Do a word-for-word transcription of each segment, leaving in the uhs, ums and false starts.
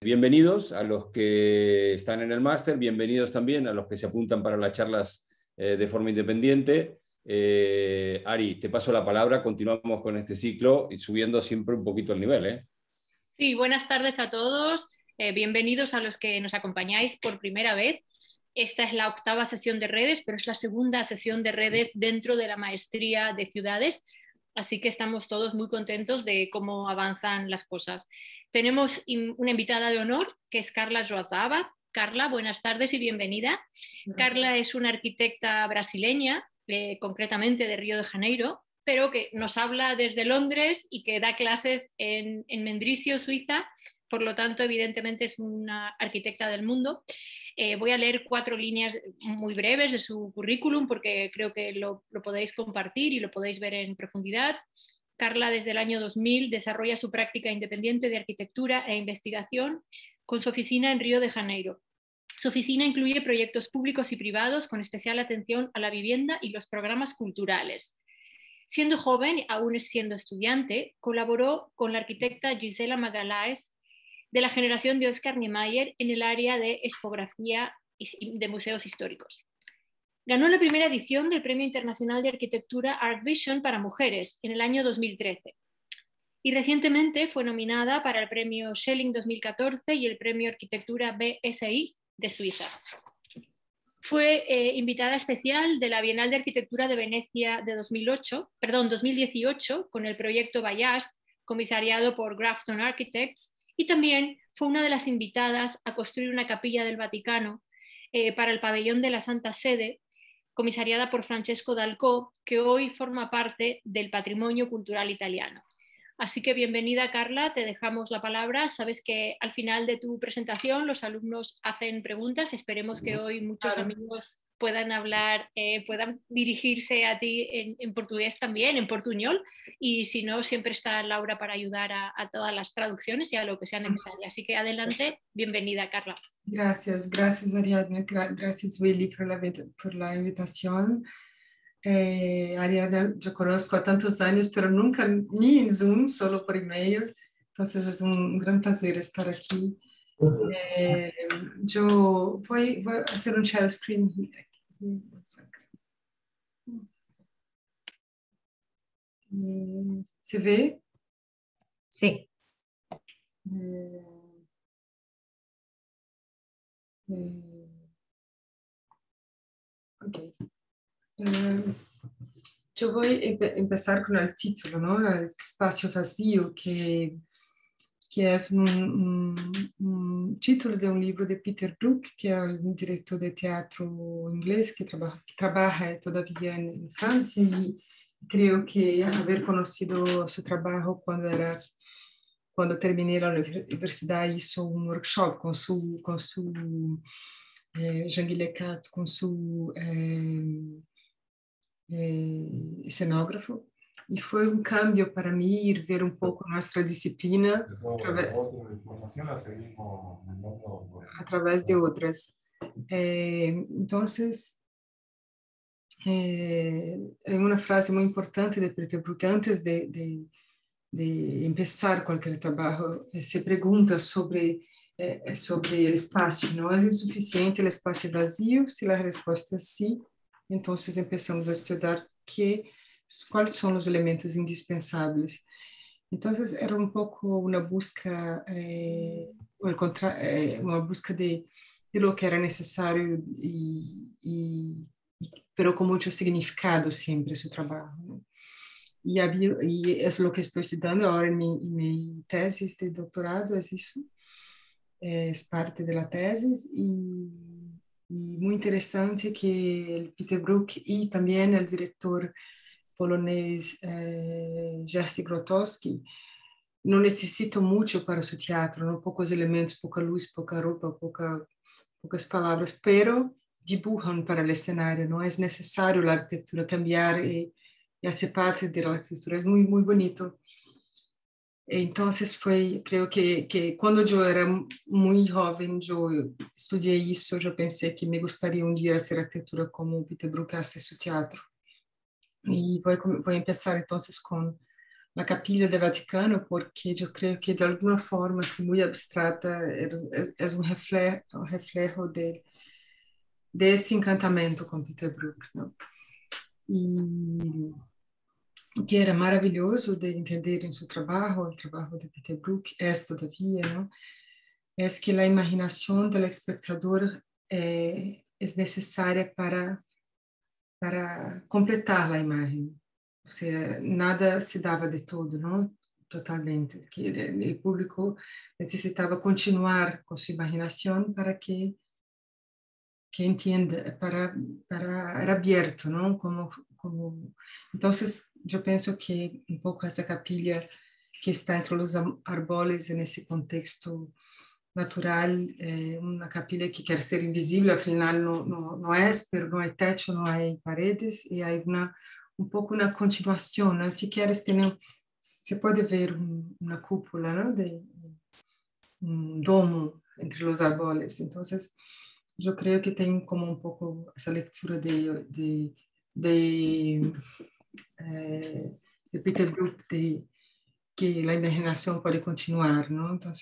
bienvenidos a los que están en el máster, bienvenidos también a los que se apuntan para las charlas eh, de forma independiente. Eh, Ari, te paso la palabra, continuamos con este ciclo y subiendo siempre un poquito el nivel, ¿eh? Sí, buenas tardes a todos, eh, bienvenidos a los que nos acompañáis por primera vez. Esta es la octava sesión de redes, pero es la segunda sesión de redes dentro de la maestría de ciudades, así que estamos todos muy contentos de cómo avanzan las cosas. Tenemos una invitada de honor, que es Carla Joazaba. Carla, buenas tardes y bienvenida. Gracias. Carla es una arquitecta brasileña, eh, concretamente de Río de Janeiro, pero que nos habla desde Londres y que da clases en, en Mendrisio, Suiza. Por lo tanto, evidentemente es una arquitecta del mundo. Eh, voy a leer cuatro líneas muy breves de su currículum porque creo que lo, lo podéis compartir y lo podéis ver en profundidad. Carla, desde el año dos mil, desarrolla su práctica independiente de arquitectura e investigación con su oficina en Río de Janeiro. Su oficina incluye proyectos públicos y privados con especial atención a la vivienda y los programas culturales. Siendo joven, aún siendo estudiante, colaboró con la arquitecta Gisela Magalhães de la generación de Oscar Niemeyer en el área de expografía de museos históricos. Ganó la primera edición del Premio Internacional de Arquitectura Art Vision para mujeres en el año dos mil trece y recientemente fue nominada para el Premio Schelling dos mil catorce y el Premio Arquitectura B S I de Suiza. Fue eh, invitada especial de la Bienal de Arquitectura de Venecia de dos mil ocho, perdón, dos mil dieciocho con el proyecto Ballast, comisariado por Grafton Architects, y también fue una de las invitadas a construir una capilla del Vaticano eh, para el pabellón de la Santa Sede, comisariada por Francesco Dalcò, que hoy forma parte del patrimonio cultural italiano. Así que bienvenida, Carla, te dejamos la palabra. Sabes que al final de tu presentación los alumnos hacen preguntas. Esperemos que hoy muchos claro. amigos puedan hablar, eh, puedan dirigirse a ti en, en portugués también, en portuñol, y si no, siempre está Laura para ayudar a, a todas las traducciones y a lo que sea necesario. Así que adelante, bienvenida, Carla. Gracias, gracias, Ariadna, gracias, Willy, por la, por la invitación. Eh, Ariadna, yo conozco a tantos años, pero nunca ni en Zoom, solo por email. Entonces es un gran placer estar aquí. Eh, yo voy, voy a hacer un share screen. ¿Se ve? Sí. Eh, eh, ok. Eh, yo voy a empezar con el título, ¿no? El espacio vacío, que, que es un, un, un título de un libro de Peter Brook, que es un director de teatro inglés que trabaja, que trabaja todavía en, en Francia, y creo que haber conocido su trabajo cuando era cuando terminé la universidad, hizo un workshop con su con su eh, Jean-Guy Lecat, con su eh, Eh, escenógrafo, y fue un cambio para mí ir ver un poco nuestra disciplina a través de otras. Eh, entonces, eh, hay una frase muy importante de Peter Brook antes de, de, de empezar cualquier trabajo, se pregunta sobre, eh, sobre el espacio, ¿no? ¿Es insuficiente el espacio vacío? Si la respuesta es sí, entonces empezamos a estudiar que, cuáles son los elementos indispensables. Entonces era un poco una búsqueda, eh, contra, eh, una búsqueda de, de lo que era necesario, y, y, pero con mucho significado siempre su trabajo, ¿no? Y, había, y es lo que estoy estudiando ahora en mi, en mi tesis de doctorado, es eso, es parte de la tesis, y y muy interesante que el Peter Brook y también el director polonés eh, Jerzy Grotowski no necesitan mucho para su teatro, ¿no? Pocos elementos, poca luz, poca ropa, poca, pocas palabras, pero dibujan para el escenario, no es necesario la arquitectura cambiar y, y hacer parte de la arquitectura, es muy, muy bonito. Entonces foi, creio que, que quando eu era muito jovem, eu estudei isso, eu já pensei que me gostaria um dia de ser arquitetura como o Peter Brook hace su teatro. E vou, vou começar então com a Capilla del Vaticano, porque eu creio que de alguma forma, assim, muito abstrata, é, é um reflexo, um reflexo de, desse encantamento com Peter Brook, não? E o que era maravilhoso de entender em seu trabalho, o trabalho de Peter Brook, é todavia, não? É que a imaginação do espectador é, é necessária para para completar a imagem. Ou seja, nada se dava de todo, não? Totalmente. Que o público necessitava continuar com sua imaginação para que que entenda, para para era aberto, não? Como como então, eu penso que um pouco essa capilha que está entre os árboles nesse contexto natural, é uma capilha que quer ser invisível, afinal não, não, não é, pero não há teto, não há paredes, e há uma, um pouco uma continuação, né? Se queres ter, você pode ver um, uma cúpula, né? De, um domo entre os árboles, então eu creio que tem como um pouco essa leitura de, de, de, é, de Peter Brook, de que a imaginação pode continuar, não? Então,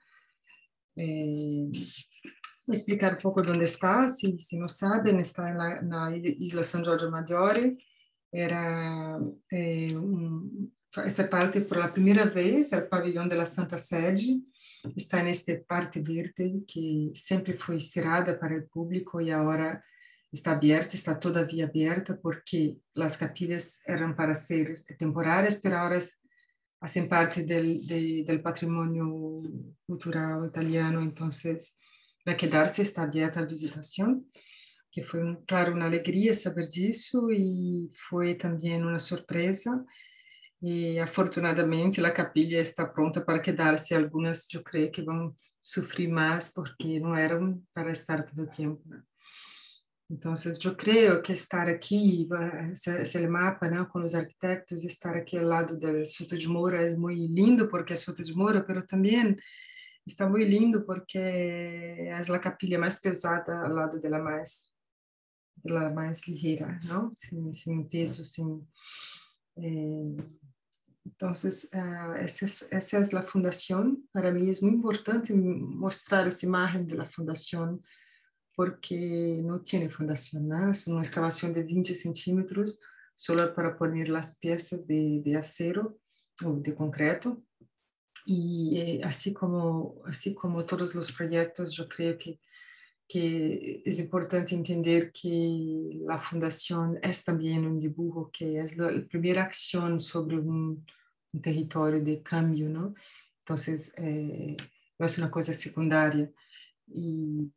Eh, vou explicar um pouco onde está, se, se não sabem, está na, na Isla São Jorge Maggiore, era eh, um, essa parte por a primeira vez, é o pavilhão da Santa Sede, está nesta parte verde que sempre foi cerrada para o público e agora está aberta, está todavia aberta porque as capilhas eram para ser temporárias, mas agora hacen parte del, de, del patrimonio cultural italiano, entonces vai quedar-se, está abierta a visitação, que foi, claro, uma alegria saber disso e foi também uma surpresa. E, afortunadamente, a capilha está pronta para quedar-se. Algumas, eu creio que vão sofrer mais, porque não eram para estar todo o tempo, né? Então, eu creio que estar aqui, esse, esse mapa, né, com os arquitetos, estar aqui ao lado do Soto de Moura é muito lindo, porque é Soto de Moura, mas também está muito lindo porque é a capilha mais pesada ao lado dela mais, dela mais ligeira, não? Sem, sem peso, sem... Eh, então, uh, essa, essa é a fundação. Para mim é muito importante mostrar essa imagem da fundação, porque não tinha fundação, né? É uma escavação de vinte centímetros, só para pôr as peças de, de acero ou de concreto. E assim como assim como todos os projetos, eu creio que que é importante entender que a fundação é também um dibujo, que é a primeira ação sobre um, um território de câmbio, não? Então, é, é uma coisa secundária. E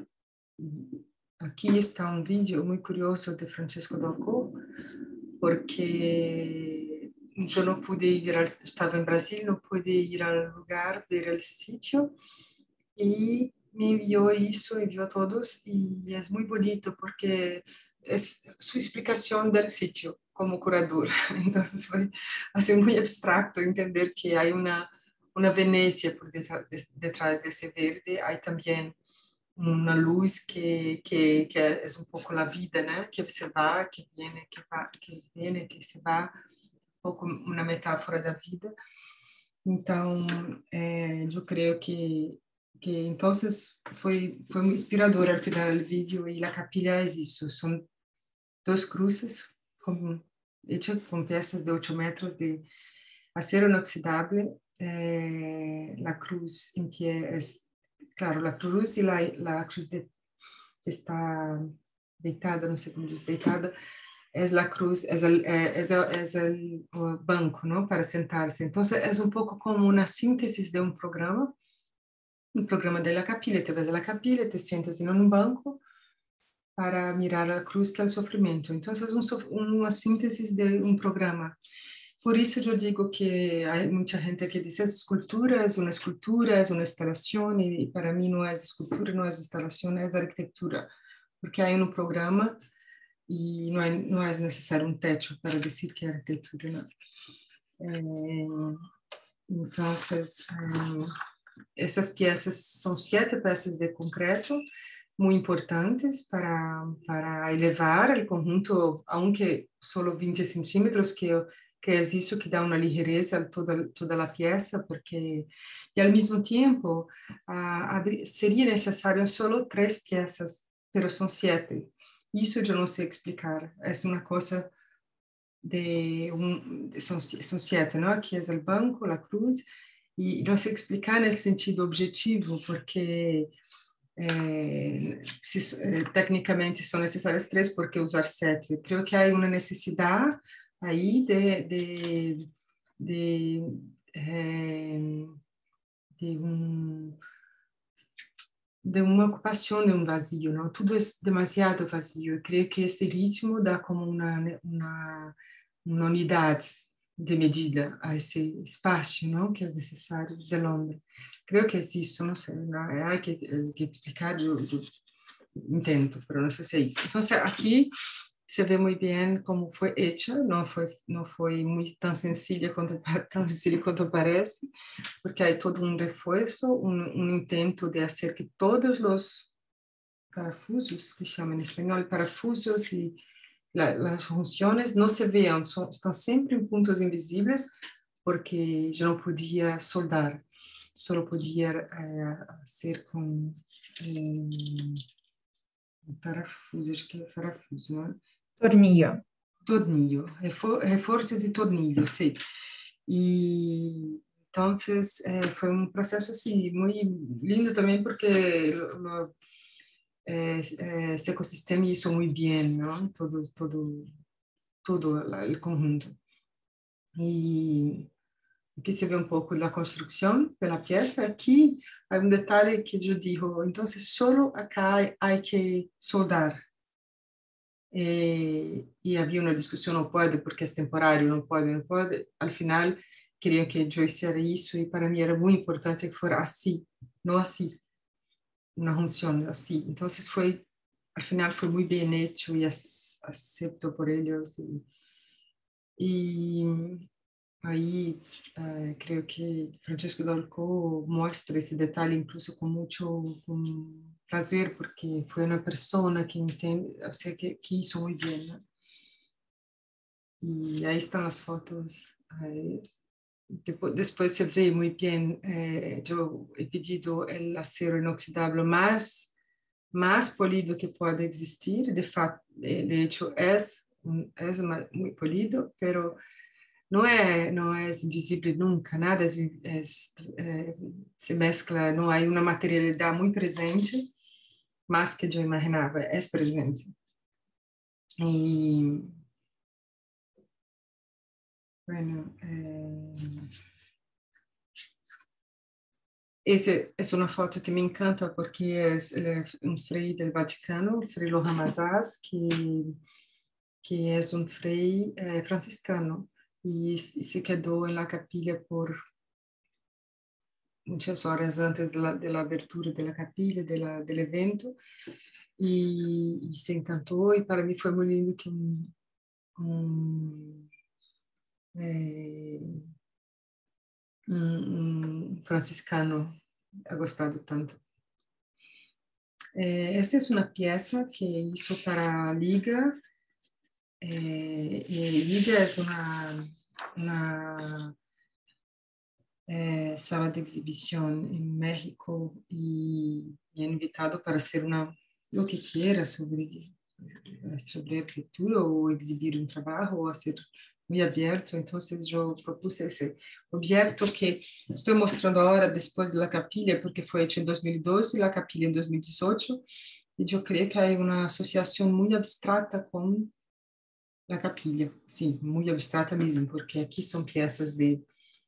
aqui está um vídeo muito curioso de Francesco Dalcò, porque eu não pude ir, ao, estava em Brasil, não pude ir ao lugar, ver o sítio, e me enviou isso, enviou todos, e é muito bonito, porque é sua explicação do sítio, como curador. Então, foi assim, muito abstrato entender que há uma, uma Venécia por detrás, detrás desse verde, há também uma luz que que que é um pouco a vida, né? Que você vai, que vem, que vai, que vem, que se vai, um pouco uma metáfora da vida. Então, é, eu creio que que então foi foi muito inspirador ao final do vídeo, e a capilha é isso, são duas cruzes com hechas com peças de oito metros de acero inoxidável, eh, a cruz em que é claro, a cruz e a cruz de, que está deitada, não sei como diz, deitada, é a cruz, é o banco, não, para sentar-se. Então, é um pouco como uma síntese de um programa, um programa da capilha. Te vas à capilha, te sientas em um banco para mirar a cruz, que é o sofrimento. Então, é um, uma síntese de um programa. Por isso eu digo que há muita gente que diz essa escultura é uma escultura, é uma instalação, e para mim não é escultura, não é instalação, é arquitetura, porque há um programa e não é, não é necessário um teto para dizer que é arquitetura, não. É, então, essas peças são sete peças de concreto, muito importantes para, para elevar o conjunto, aunque só vinte centímetros, que que é isso que dá uma ligeireza a toda, toda a peça, porque, e ao mesmo tempo, a, a, seria necessário só três peças, mas são sete. Isso eu não sei explicar, é uma coisa de, um, são, são sete, não? Que é o banco, a cruz, e não sei explicar no sentido objetivo, porque eh, se, eh, tecnicamente são necessárias três, porque usar sete? Eu creio que há uma necessidade aí de, de, de, eh, de, um, de uma ocupação de um vazio, não? Tudo é demasiado vazio. Eu creio que esse ritmo dá como uma, uma, uma unidade de medida a esse espaço, não? Que é necessário de Londres. Creio que é isso, não sei, não, há que, que explicar, eu, eu entendo, mas não sei se é isso. Então, aqui se vê muito bem como foi hecha, não foi não foi muito tão sencilla quanto tão sencillo quanto parece, porque há todo um reforço, um, um intento de fazer que todos os parafusos, que chamam em espanhol parafusos e la, as funções não se vejam, são, estão sempre em pontos invisíveis, porque eu não podia soldar, só podia eh, ser com um, parafusos, que é parafuso, não é? Tornillo. Tornillo, reforços e tornillo, sim. E então eh, foi um processo assim muito lindo também, porque lo, eh, eh, esse ecossistema hizo muito bem, não? Todo, todo, todo o conjunto. E aqui se vê um pouco da construção pela peça. Aqui há um detalhe que eu digo, então só acá há que soldar. E, e havia uma discussão, não pode, porque é temporário, não pode, não pode. Al final, queriam que eu fizesse isso, e para mim era muito importante que fosse assim, não assim, uma função assim. Então, foi, al final, foi muito bem feito e aceito por eles. E, e aí, eh, creio que Francesco Dalcó mostra esse detalhe, incluso com muito com prazer, porque foi uma pessoa que entende, eu sei que, que isso muito bem, né? E aí estão as fotos. Eh, depois, depois se vê muito bem, eh, eu he pedido o acero inoxidável mais, mais polido que pode existir, de fato, de hecho, é, é muito polido, pero não é não é visível nunca, nada é, é, é, se mescla, não há uma materialidade muito presente, mais que eu imaginava, é presente. E, bueno, é, essa é uma foto que me encanta, porque é, é um frei do Vaticano, Frei Lohan Mazas, que, que é um frei é, franciscano, e, e se quedou na capilha por muitas horas antes da abertura da capilha, do evento, e, e se encantou, e para mim foi muito lindo que um, um, é, um, um franciscano ha gostado tanto. Eh, essa é uma peça que hizo para Liga. Eh, y Liga es una, una eh, sala de exhibición en México y me han invitado para hacer una, lo que quiera sobre, sobre arquitectura o exhibir un trabajo o hacer muy abierto. Entonces yo propuse ese objeto que estoy mostrando ahora después de la capilla, porque fue hecho en dos mil doce y la capilla en dos mil dieciocho, y yo creo que hay una asociación muy abstrata con la capilla, sí, muy abstrata mesmo, porque aquí son piezas de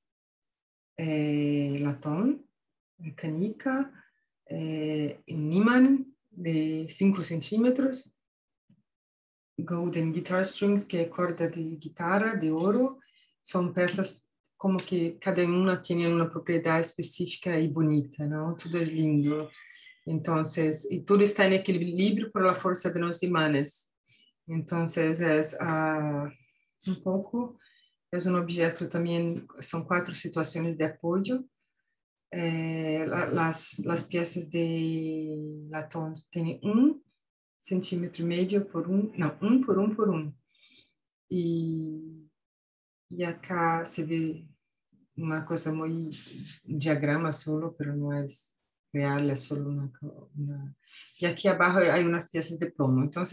eh, latón, de canica, eh, un imán de cinco centímetros, golden guitar strings, que é corda de guitarra, de ouro. São peças como que cada uma tinha uma propriedade específica e bonita, não? Tudo é lindo. Então, e tudo está em equilíbrio por a força de los imanes. Então, é uh, um pouco, é um objeto também, são quatro situações de apoio. Eh, las, las piezas de latón têm um centímetro e meio por um, não, um por um por um. E, e acá se vê uma coisa muito um diagrama solo, pero não é real, é só uma, uma... E aqui abaixo há umas peças de plomo. Então,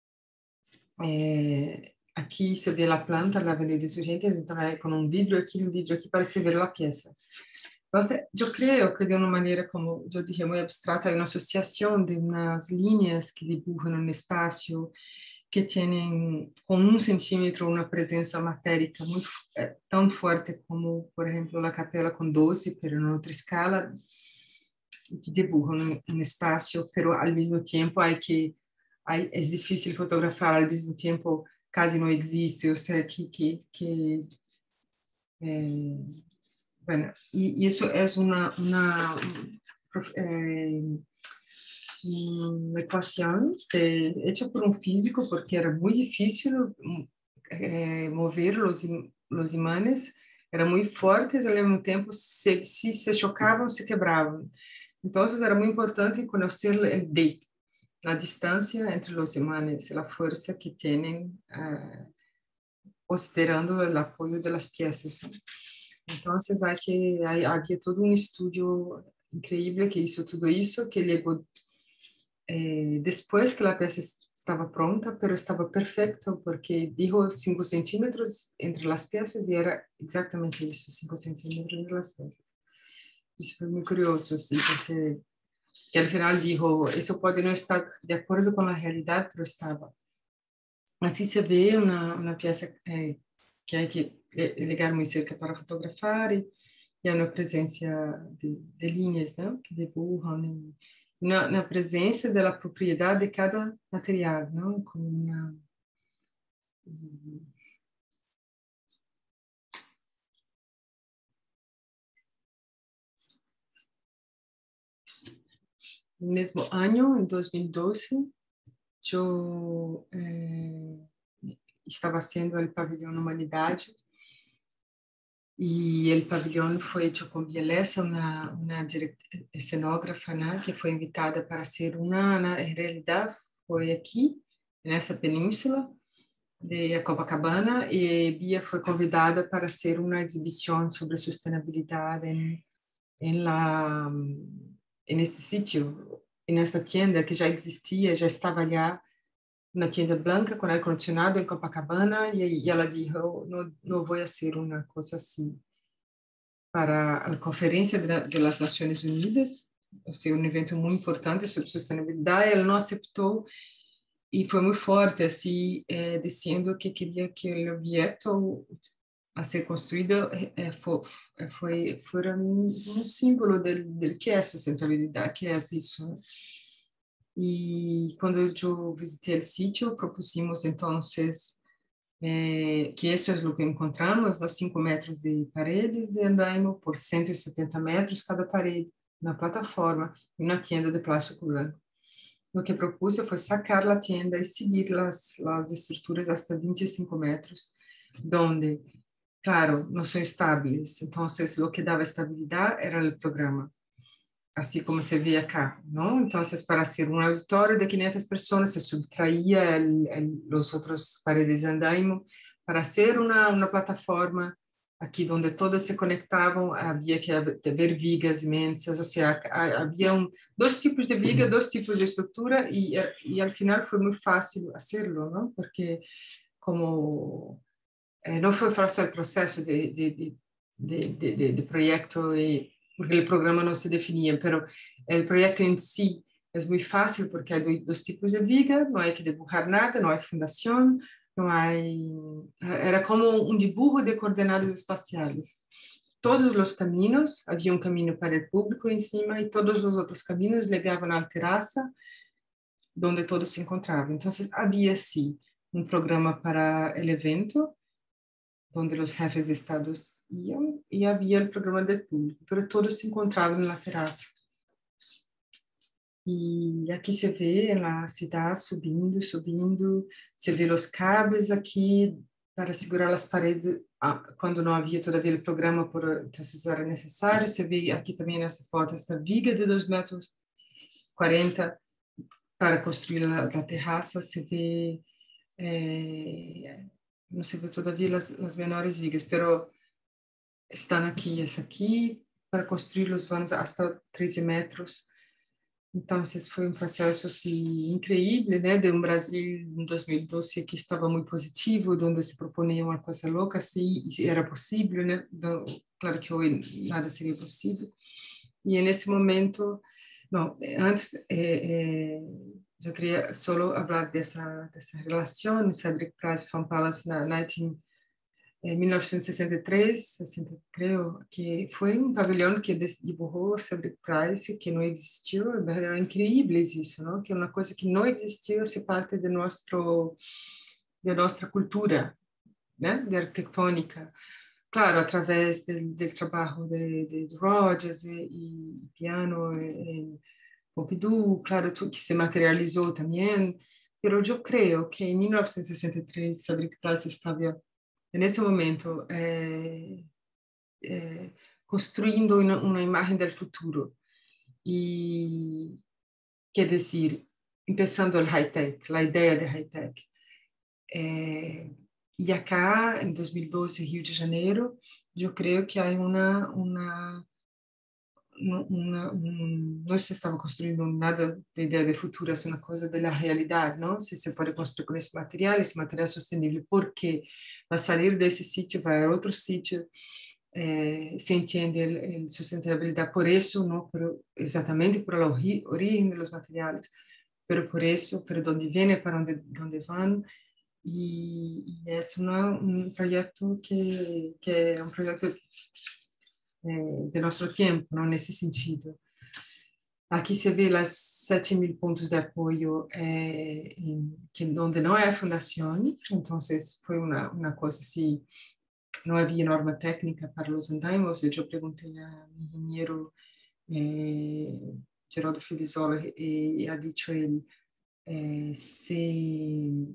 é, aqui se vê a planta, a Avenida Insurgentes, então é com um vidro aqui, um vidro aqui, para se ver a peça. Então, eu creio que de uma maneira, como eu disse, muito abstrata, é uma associação de umas linhas que dibujan um espaço que têm com um centímetro uma presença matérica muito é, tão forte como, por exemplo, a capela com doze, mas em outra escala, que dibujan um, um espaço, mas ao mesmo tempo é que é, é difícil fotografar, ao mesmo tempo quase não existe, ou seja, que, que, que é, bueno, y, y eso es una, una, eh, una ecuación de, hecha por un físico porque era muy difícil eh, mover los, los imanes, eran muy fuertes, al mismo tiempo si se, se chocaban, se quebraban. Entonces era muy importante conocer el D, la distancia entre los imanes, la fuerza que tienen eh, considerando el apoyo de las piezas. Então, hay que, havia todo um estudo incrível que hizo tudo isso, que levou, eh, depois que a peça estava pronta, pero estava perfeito, porque dijo cinco centímetros entre as peças e era exatamente isso, cinco centímetros entre as peças. Isso foi muito curioso, assim, porque que al final dijo, isso pode não estar de acordo com a realidade, pero estava. Assim se vê uma, uma peça eh, que hay que ligar muito cerca para fotografar e, e na presença de, de linhas, né, que dibujan, e na, na presença da propriedade de cada material, não, como uma no mesmo ano, em dois mil e doze, eu eh, estava sendo o pavilhão Humanidade. E o pavilhão foi hecho com Bielesa, uma, uma cenógrafa, né, que foi invitada para ser uma, na realidade, foi aqui, nessa península de Copacabana, e Bia foi convidada para ser uma exibição sobre sustentabilidade em, em la, nesse sítio, nessa tienda que já existia, já estava lá, uma tienda branca com ar-condicionado em Copacabana, e, e ela disse, oh, não, não vou fazer uma coisa assim para a Conferência das Nações Unidas, ou seja, um evento muito importante sobre sustentabilidade. Ela não aceitou e foi muito forte, assim, eh, dizendo que queria que o objeto a ser construído eh, foi, foi, foi um, um símbolo do que é sustentabilidade, que é isso, né? E quando eu visitei o sítio, propusimos, então, eh, que isso é o que encontramos, os cinco metros de paredes de andaime por cento e setenta metros cada parede, na plataforma e na tienda de plástico branco. O que propus foi sacar a tienda e seguir as, as estruturas até vinte e cinco metros, onde, claro, não são estáveis. Então, o que dava estabilidade era o programa, assim como se vê acá, não? Então, para ser um auditório de quinhentas pessoas, se subtraía os outros paredes de andaime para ser uma, uma plataforma aqui onde todos se conectavam. Havia que haver vigas imensas, ou seja, havia um, dois tipos de viga, dois tipos de estrutura, e, e ao final foi muito fácil fazê-lo, não? Porque como eh, não foi fácil o processo de, de, de, de, de, de projeto, e porque o programa não se definia, pero o projeto em si é muito fácil porque há dois tipos de viga, não há que dibujar nada, não há fundação, não há, era como um dibujo de coordenadas espaciais. Todos os caminhos, havia um caminho para o público em cima e todos os outros caminhos ligavam à terraça, onde todos se encontravam. Então, havia sim um programa para o evento, onde os chefes de estados iam, e havia o programa do público, mas todos se encontravam na terraça. E aqui se vê a cidade subindo, subindo, se vê os cabos aqui para segurar as paredes, quando não havia todavia o programa, por, então era necessário. Se vê aqui também nessa foto esta viga de dois metros e quarenta para construir a, a terraça. Se vê é, não se vê todavia as, as menores vigas, pero estão aqui, essa aqui, para construir os vanos até treze metros. Então, esse foi um processo assim, incrível, né? De um Brasil em dois mil e doze que estava muito positivo, onde se proponia uma coisa louca, assim, e era possível, né? Então, claro que hoje nada seria possível. E nesse momento, não, antes, é, é, eu queria só falar dessa, dessa relação, Cedric Price Fan Palace na, na em mil novecentos e sessenta e três, sessenta, creio, que foi um pavilhão que dibujou Cedric Price, que não existiu, é incrível isso, não? Que é uma coisa que não existiu, se parte de, nosso, de nossa cultura, né? De arquitetônica. Claro, através do, do trabalho de, de Rogers e, e piano e, e Pompidou, claro, tudo que se materializou também, mas eu creio que em mil novecentos e sessenta e três Cedric Price estava nesse momento é, é, construindo uma, uma imagem do futuro e quer dizer, começando o high-tech, a ideia de high-tech. É, e acá, em dois mil e doze, Rio de Janeiro, eu creio que há uma, uma, uma um, não se estava construindo nada de ideia de futuro, é uma coisa da realidade, não? Se se pode construir com esse material, esse material é sustentável, porque vai sair desse sítio, vai a outro sítio, eh, se entende a sustentabilidade por isso, não por, exatamente por a origem dos materiais, mas por isso, por onde vêm, para onde, onde vão, e, e é uma, um projeto que, que é um projeto eh, de nosso tempo, não nesse sentido. Aqui se vê as sete mil pontos de apoio eh, em, que, onde não é a fundação, então foi uma, uma coisa assim, não havia norma técnica para os andaimes, eu perguntei ao engenheiro eh, Geraldo Filizola e ha dicho ele eh, se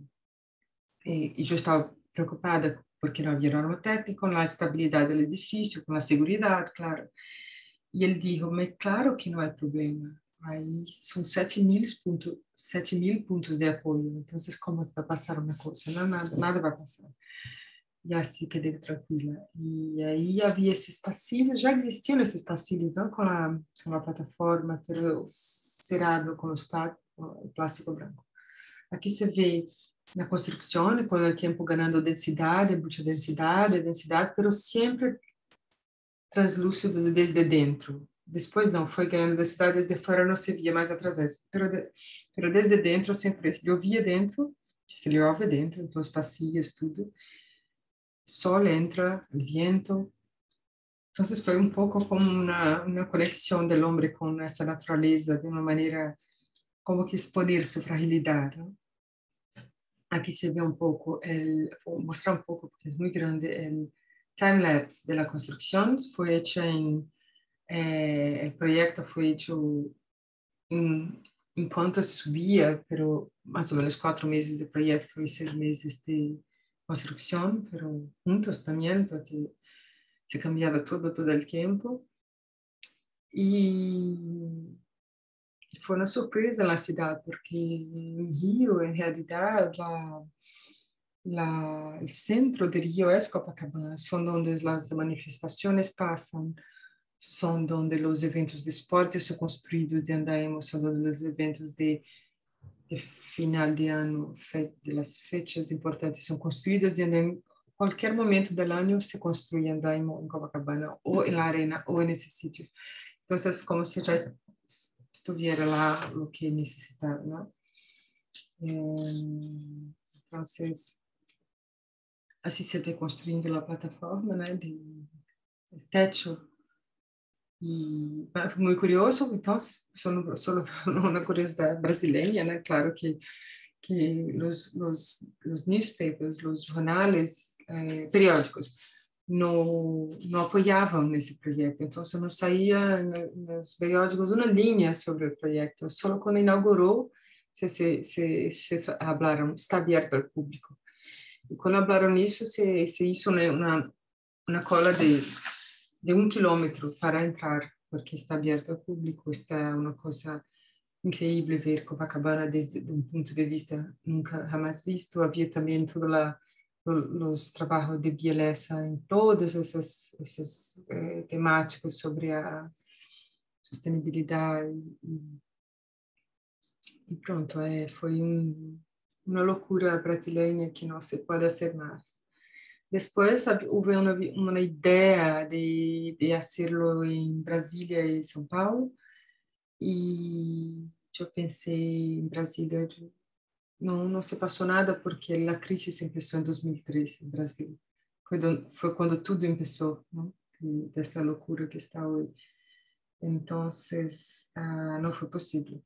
e eu estava preocupada porque não havia norma técnica, com a estabilidade do edifício, com a segurança, claro. E ele disse, mas claro que não é problema. Aí são sete mil pontos, sete mil pontos de apoio. Então, como vai passar uma coisa? Não, nada, nada vai passar. E assim quedei tranquila. E aí havia esses passilhos, já existiam esses passilhos, não com a, com a plataforma, pero cerrado com os plástico branco. Aqui se vê na construção, com o tempo ganhando densidade, muita densidade, densidade, pero sempre translúcido desde dentro. Depois não, foi ganhando densidade desde fora, não se via mais através. Pero, de, pero desde dentro sempre eu via dentro, se lhe ouve dentro, então os passilhos, tudo. Sol entra, o vento. Então foi um pouco como uma, uma conexão do homem com essa natureza de uma maneira como que exponer sua fragilidade. Não? Aqui se vê um pouco, el, vou mostrar um pouco, porque é muito grande, o time-lapse da construção. Foi feito em, eh, o projeto foi feito em, enquanto se subia, pero mais ou menos quatro meses de projeto e seis meses de construção, pero juntos também, porque se cambiava tudo todo o tempo. E foi uma surpresa na cidade, porque em Rio, em realidade, lá, lá, o centro de Rio é Copacabana, são onde as manifestações passam, são onde os eventos de esporte são construídos de andaime, são onde os eventos de, de final de ano, fe, de las fechas importantes são construídos de andaime. Qualquer momento do ano se construi andaime em Copacabana, ou na arena, ou nesse sítio. Então, é como se já estuviera lá o que necessitava, ¿no? Então, assim se vê construindo a plataforma, né, de, de teto. E muito curioso, então, só, só uma curiosidade brasileira, né? Claro que que os, os, os newspapers, os jornais, eh, periódicos, não, não apoiavam nesse projeto. Então, não saía nos periódicos uma linha sobre o projeto. Só quando inaugurou, se, se, se, se falaram, está aberto ao público. E quando falaram isso, se, se hizo uma, uma cola de, de um quilômetro para entrar, porque está aberto ao público. Está uma coisa incrível ver Copacabana desde um ponto de vista nunca jamais visto. Havia também toda a os trabalhos de Bielesa em todas essas, essas eh, temáticas sobre a sustentabilidade. E, e pronto, é, foi um, uma loucura brasileira que não se pode fazer mais. Depois houve uma, uma ideia de, de fazê-lo em Brasília e São Paulo, e eu pensei em Brasília, não, não se passou nada porque a crise se começou em dois mil e três em Brasil. Foi, do, foi quando tudo começou, não? Dessa loucura que está hoje. Então, ah, não foi possível.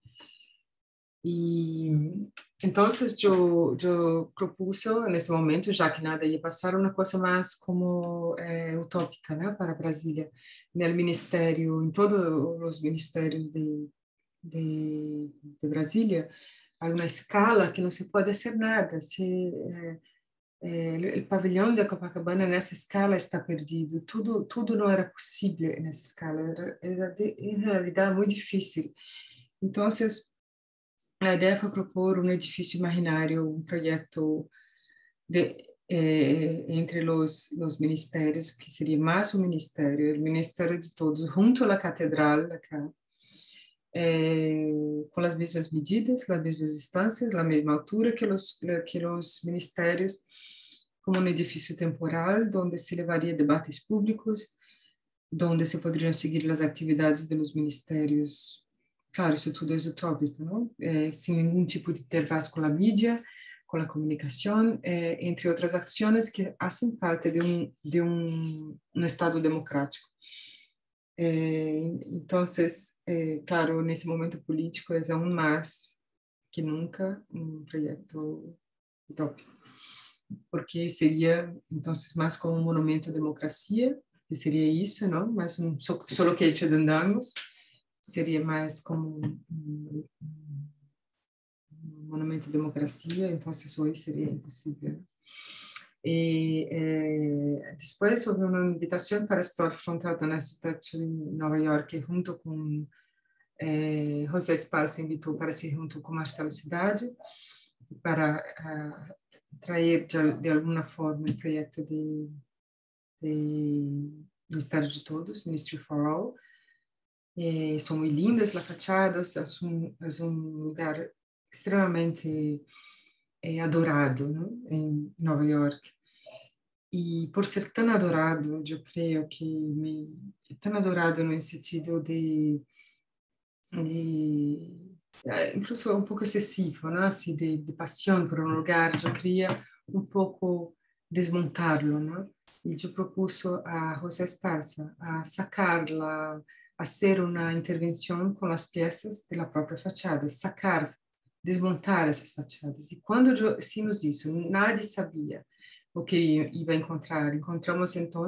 E então eu, eu propus nesse momento, já que nada ia passar, uma coisa mais como é, utópica, né, para Brasília, no ministério, em todos os ministérios de, de, de Brasília, há uma escala que não se pode fazer nada. Se, é, é, o pavilhão da Copacabana nessa escala está perdido. Tudo, tudo não era possível nessa escala. Era, era de, em realidade muito difícil. Então, a ideia foi propor um edifício imaginário, um projeto de, eh, entre os, os ministérios, que seria mais um ministério, o Ministério de Todos, junto à catedral acá, eh, com as mesmas medidas, as mesmas distâncias, a mesma altura que os, que os ministérios, como um edifício temporal, onde se levaria debates públicos, onde se poderiam seguir as atividades dos ministérios. Claro, isso tudo é utópico, não? É, sem nenhum tipo de interface com a mídia, com a comunicação, é, entre outras ações que fazem parte de um de um, um Estado democrático. É, então, é, claro, nesse momento político é aún mais que nunca um projeto utópico, porque seria então mais como um monumento à democracia, que seria isso, não? Mas um só, só que hecho de andamos. Seria mais como um, um, um monumento à democracia, então hoje seria impossível. E eh, depois houve uma invitação para estar frontada na cidade de Nova York, junto com eh, José Esparza, invitou para ser junto com Marcelo Cidade, para uh, trazer de, de alguma forma o projeto de, de Ministério de Todos, Ministry for All. Eh, são muito lindas as fachadas, é um, é um lugar extremamente eh, adorado, né, em Nova York. E por ser tão adorado, eu creio que me, é tão adorado no sentido de, de é, incluso um pouco excessivo, né, assim, de, de paixão por um lugar, eu queria um pouco desmontá-lo, né? E eu propus a José Esparza a sacar-la, fazer uma intervenção com as peças da própria fachada, sacar, desmontar essas fachadas. E quando fizemos isso, nadie sabia o que ia encontrar. Encontramos, então,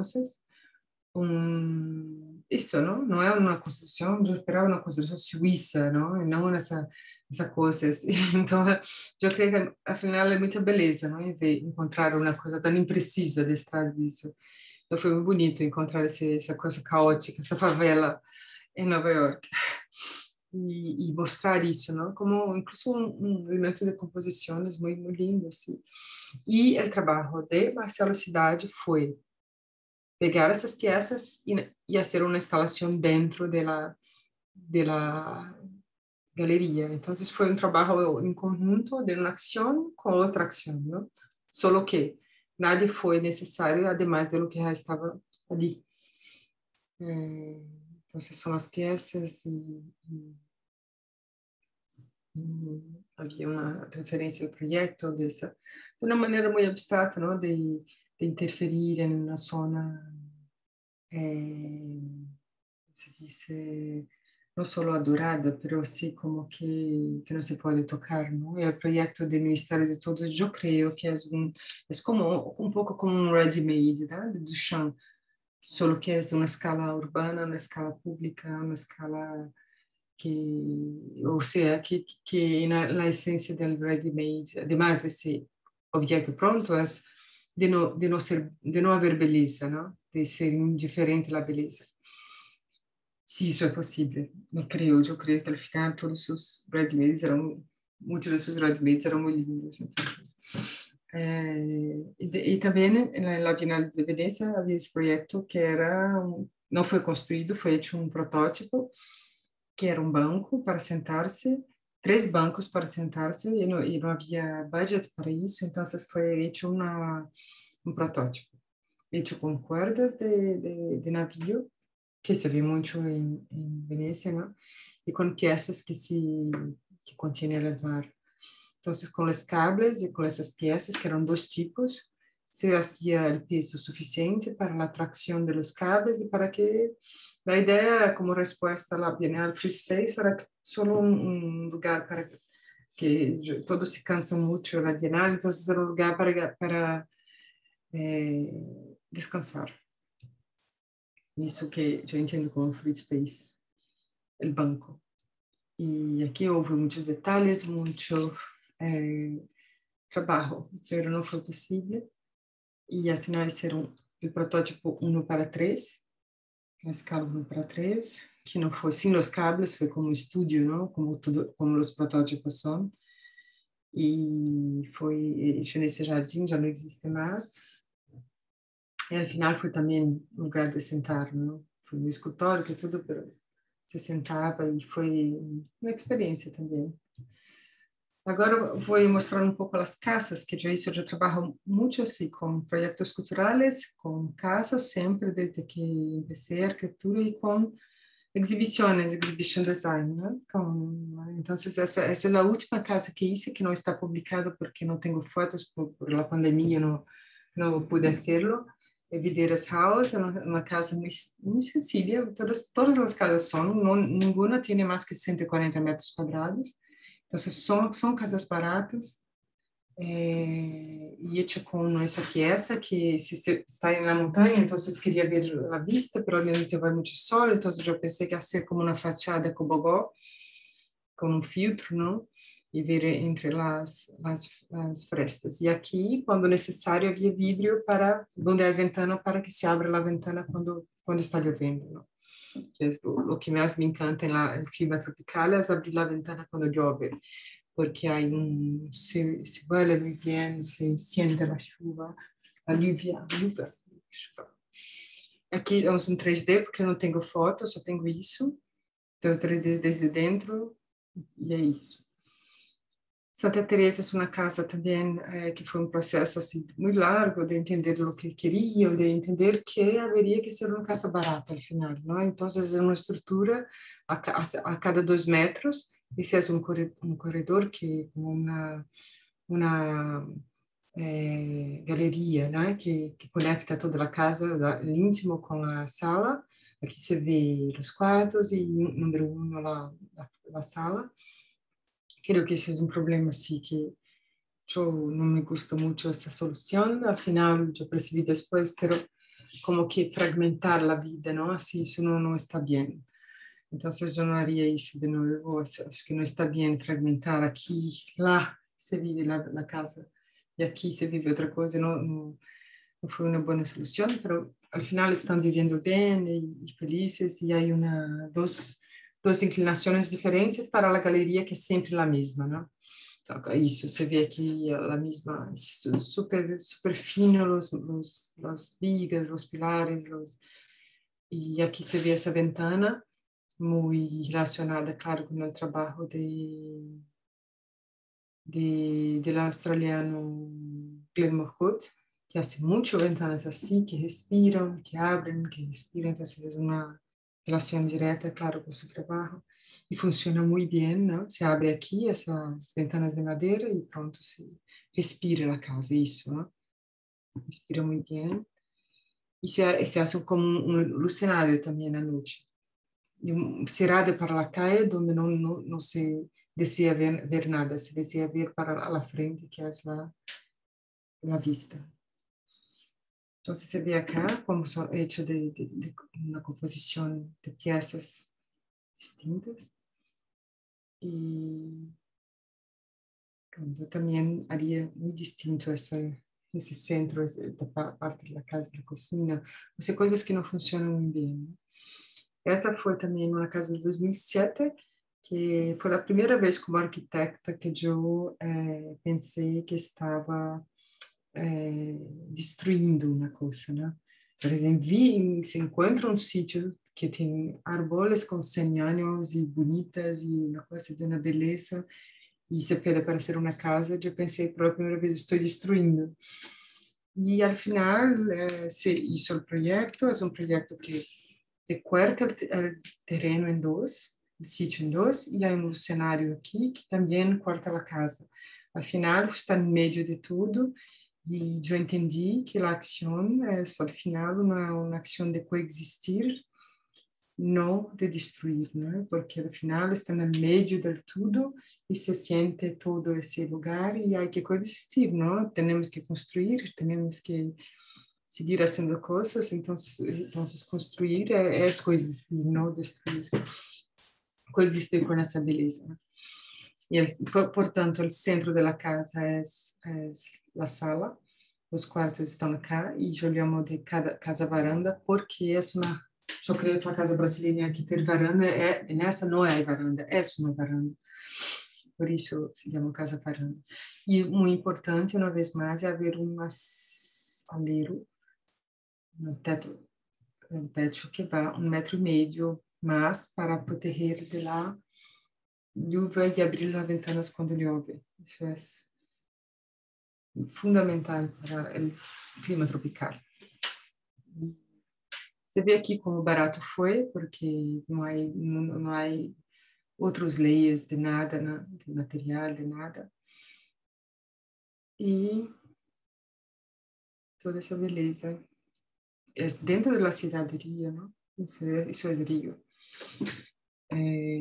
um, isso, não? Não é uma construção, eu esperava uma construção suíça, não? E não essa, essa coisa assim. Então, eu creio que, afinal, é muita beleza, não? Encontrar uma coisa tão imprecisa detrás disso. Então, foi muito bonito encontrar esse, essa coisa caótica, essa favela em Nova York. E, e mostrar isso, não? Como incluso um, um elemento de composição muito, muito lindo, assim. E o trabalho de Marcelo Cidade foi pegar essas peças e, e fazer uma instalação dentro da de la galeria. Então, foi um trabalho em conjunto de uma ação com outra ação, não? Só que nada foi necessário, además de lo que já estava ali. É, então, são as peças e, e, e havia uma referência ao projeto dessa, de uma maneira muito abstrata, não? De, de interferir na zona, eh, se dice, no solo adorada, pero sí como que, que no se puede tocar, ¿no? El proyecto del Ministerio de Todos, yo creo que es, un, es como un poco como un ready-made, ¿no? De Duchamp, solo que es una escala urbana, una escala pública, una escala que, o sea, que, que la, la esencia del ready-made, además de ese objeto pronto, es de no, de no, ser, de no haber belleza, ¿no? De ser indiferente la belleza. Se isso é possível, não creio, eu creio que ao final todos os bridesmaids eram, muitos desses bridesmaids eram muito lindos. Então, É, e, e também na Bienal de Veneza havia esse projeto que era um, não foi construído, foi hecho um protótipo que era um banco para sentar-se, três bancos para sentar-se e não, e não havia budget para isso, então foi hecho uma, um protótipo, hecho com cordas de, de, de navio, que se vê muito em, em Veneza, né? E com peças que se que contêm el mar. Então, com os cables e com essas peças, que eram dois tipos, se hacía o peso suficiente para a tração dos cables e para que a ideia, como resposta à Bienal Free Space, era só um, um lugar para que todos se cansam muito na Bienal, então era um lugar para, para é, descansar. Isso que eu entendo como Free Space, o banco. E aqui houve muitos detalhes, muito é, trabalho, mas não foi possível. E afinal hicieron o protótipo um para três, a escala um para três, que não foi sem os cables, foi como um estúdio, não? Como tudo, como os protótipos são. E foi hecho nesse jardim, já não existe mais. E ao final foi também um lugar de sentar, não? Foi um escritório, que tudo, pero se sentava e foi uma experiência também. Agora vou mostrar um pouco as casas, que eu, isso, eu trabalho muito assim, com projetos culturais, com casas, sempre desde que comecei a arquitetura e com exibições, exhibition design, né? Com, então, essa, essa é a última casa que hice, que não está publicada porque não tenho fotos, por, por a pandemia não, não pude fazê-lo. É Videiras House, é uma, uma casa muito, muito sencilla, todas, todas as casas são, não, nenhuma tem mais que cento e quarenta metros quadrados. Então, são, são casas baratas, é, e hecha com essa peça que se, se está na montanha, então queria ver a vista, pero ao mesmo tempo vai muito sol, então eu pensei que ia ser como uma fachada com bogó, com um filtro, não? E ver entre as, as, as frestas. E aqui, quando necessário, havia vidro para onde é a ventana, para que se abra a ventana quando quando está chovendo, não? Que é o, o que mais me encanta no clima tropical é abrir a ventana quando chove, porque aí um, se, se huele muito bem, se sente a chuva, a lluvia, a lluvia, chuva. Aqui é um três D, porque eu não tenho foto, só tenho isso. Então, três D desde dentro, e é isso. Santa Teresa é uma casa também eh, que foi um processo assim muito largo de entender o que queriam, de entender que haveria que ser uma casa barata al final, não? Então, é uma estrutura a, a, a cada dois metros. Esse é um corredor, um corredor que como uma uma eh, galeria, né? Que, que conecta toda a casa, o íntimo com a sala. Aqui se vê os quartos e número um lá a sala. Creo que esse é um problema assim que eu não me gusta muito essa solução. Afinal, eu percebi depois que quero como que fragmentar a vida, não? Assim, isso não, não está bem. Então, eu não faria isso de novo. Acho que não está bem fragmentar aqui, lá se vive na, na casa e aqui se vive outra coisa. Não, não, não foi uma boa solução, mas ao final estão vivendo bem e, e felizes e há uma duas duas inclinações diferentes para a galeria que é sempre a mesma, não? Então, isso você vê aqui a mesma, super super fino os, os as vigas, os pilares, os, e aqui se vê essa ventana muito relacionada, claro, com o trabalho de de del australiano Glenn Murcutt, que hace muitas ventanas assim, que respiram, que abrem, que respiram, então é uma relação direta, claro, com o seu trabalho, e funciona muito bem, não? Se abre aqui essas ventanas de madeira e pronto, se respira na casa, isso, não? Respira muito bem. E se, se hace como um lucenário também na noite. E um cerrado para a calle, onde não, não, não se deseja ver, ver nada, se deseja ver para a frente, que é a, a vista. Então, se vê acá como são hechos de, de, de uma composição de peças distintas. E pronto, eu também haria muito distinto essa, esse centro, da parte da casa, da cozinha, são coisas que não funcionam muito bem. Né? Essa foi também uma casa de dois mil e sete, que foi a primeira vez como arquitecta que eu eh, pensei que estava é, destruindo uma coisa, né? Por exemplo, vi, se encontra um sítio que tem árvores com cem anos e bonitas e uma coisa de uma beleza e se pede para ser uma casa, eu pensei pela primeira vez estou destruindo. E ao final eh, se hizo o projeto, é um projeto que te corta o terreno em dois, o sítio em dois, e há um cenário aqui que também corta a casa. Afinal, está no meio de tudo. E eu entendi que a ação é, ao final, uma, uma ação de coexistir, não de destruir, né? Porque, ao final, está no meio de tudo e se sente todo esse lugar e há que coexistir, não? Temos que construir, temos que seguir fazendo coisas, então, então construir é, é coexistir, não destruir. Coexistir com essa beleza, né? E, portanto, o centro da casa é, é a sala, os quartos estão cá, e olhamos de cada casa-varanda, porque é uma, eu creio que uma casa brasileira que tem varanda, é, nessa não é varanda, é uma varanda. Por isso, se chama casa-varanda. E, muito importante, uma vez mais, é haver um aleiro, um teto, um teto que vai um metro e meio mais para proteger de lá chuva e abrir as ventanas quando chove. Isso é fundamental para o clima tropical. Você vê aqui como barato foi, porque não há, não, não há outros leis de nada, né? De material, de nada. E toda essa beleza. É dentro da cidade de Rio, não? Isso é, isso é Rio. É...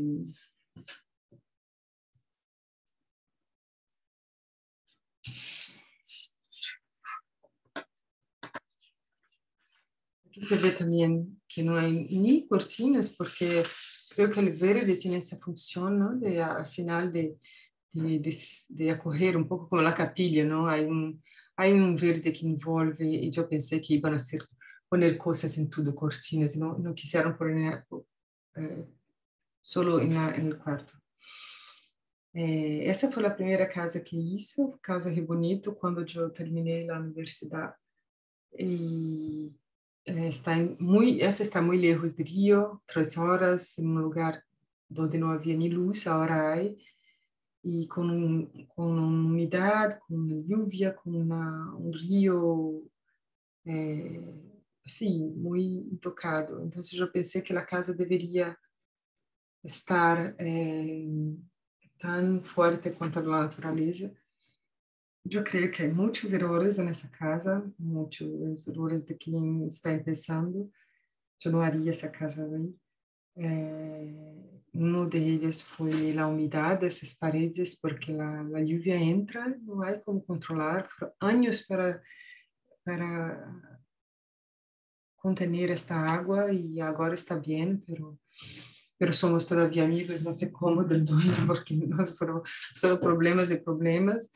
Aqui você vê também que não há nem cortinas, porque creio que o verde tem essa função, não? De, ao final, de, de, de, de acorrer um pouco como a capilha, não? Há um, há um verde que envolve, e eu pensei que iam a ser, poner coisas em tudo, cortinas, e não, não quiseram pôr eh, solo no quarto. Eh, essa foi a primeira casa que hizo, Casa Rio Bonito, quando eu terminei a universidade. E está muy, essa está muito lejos de Rio, três horas, em um lugar onde não havia nem luz, agora há, e com, um, com umidade, com lluvia, com uma, um rio, é, assim, muito intocado. Então, eu pensei que a casa deveria estar é, tão forte quanto a natureza. Eu creio que há muitos erros nessa casa, muitos erros de quem está começando. Eu não haria essa casa aí. É, um deles foi a umidade dessas paredes, porque a, a lluvia entra, não há como controlar. Foram anos para, para conter esta água e agora está bem, pero, pero somos todavía amigos, não sei como, do dono, porque nós foram só problemas e problemas.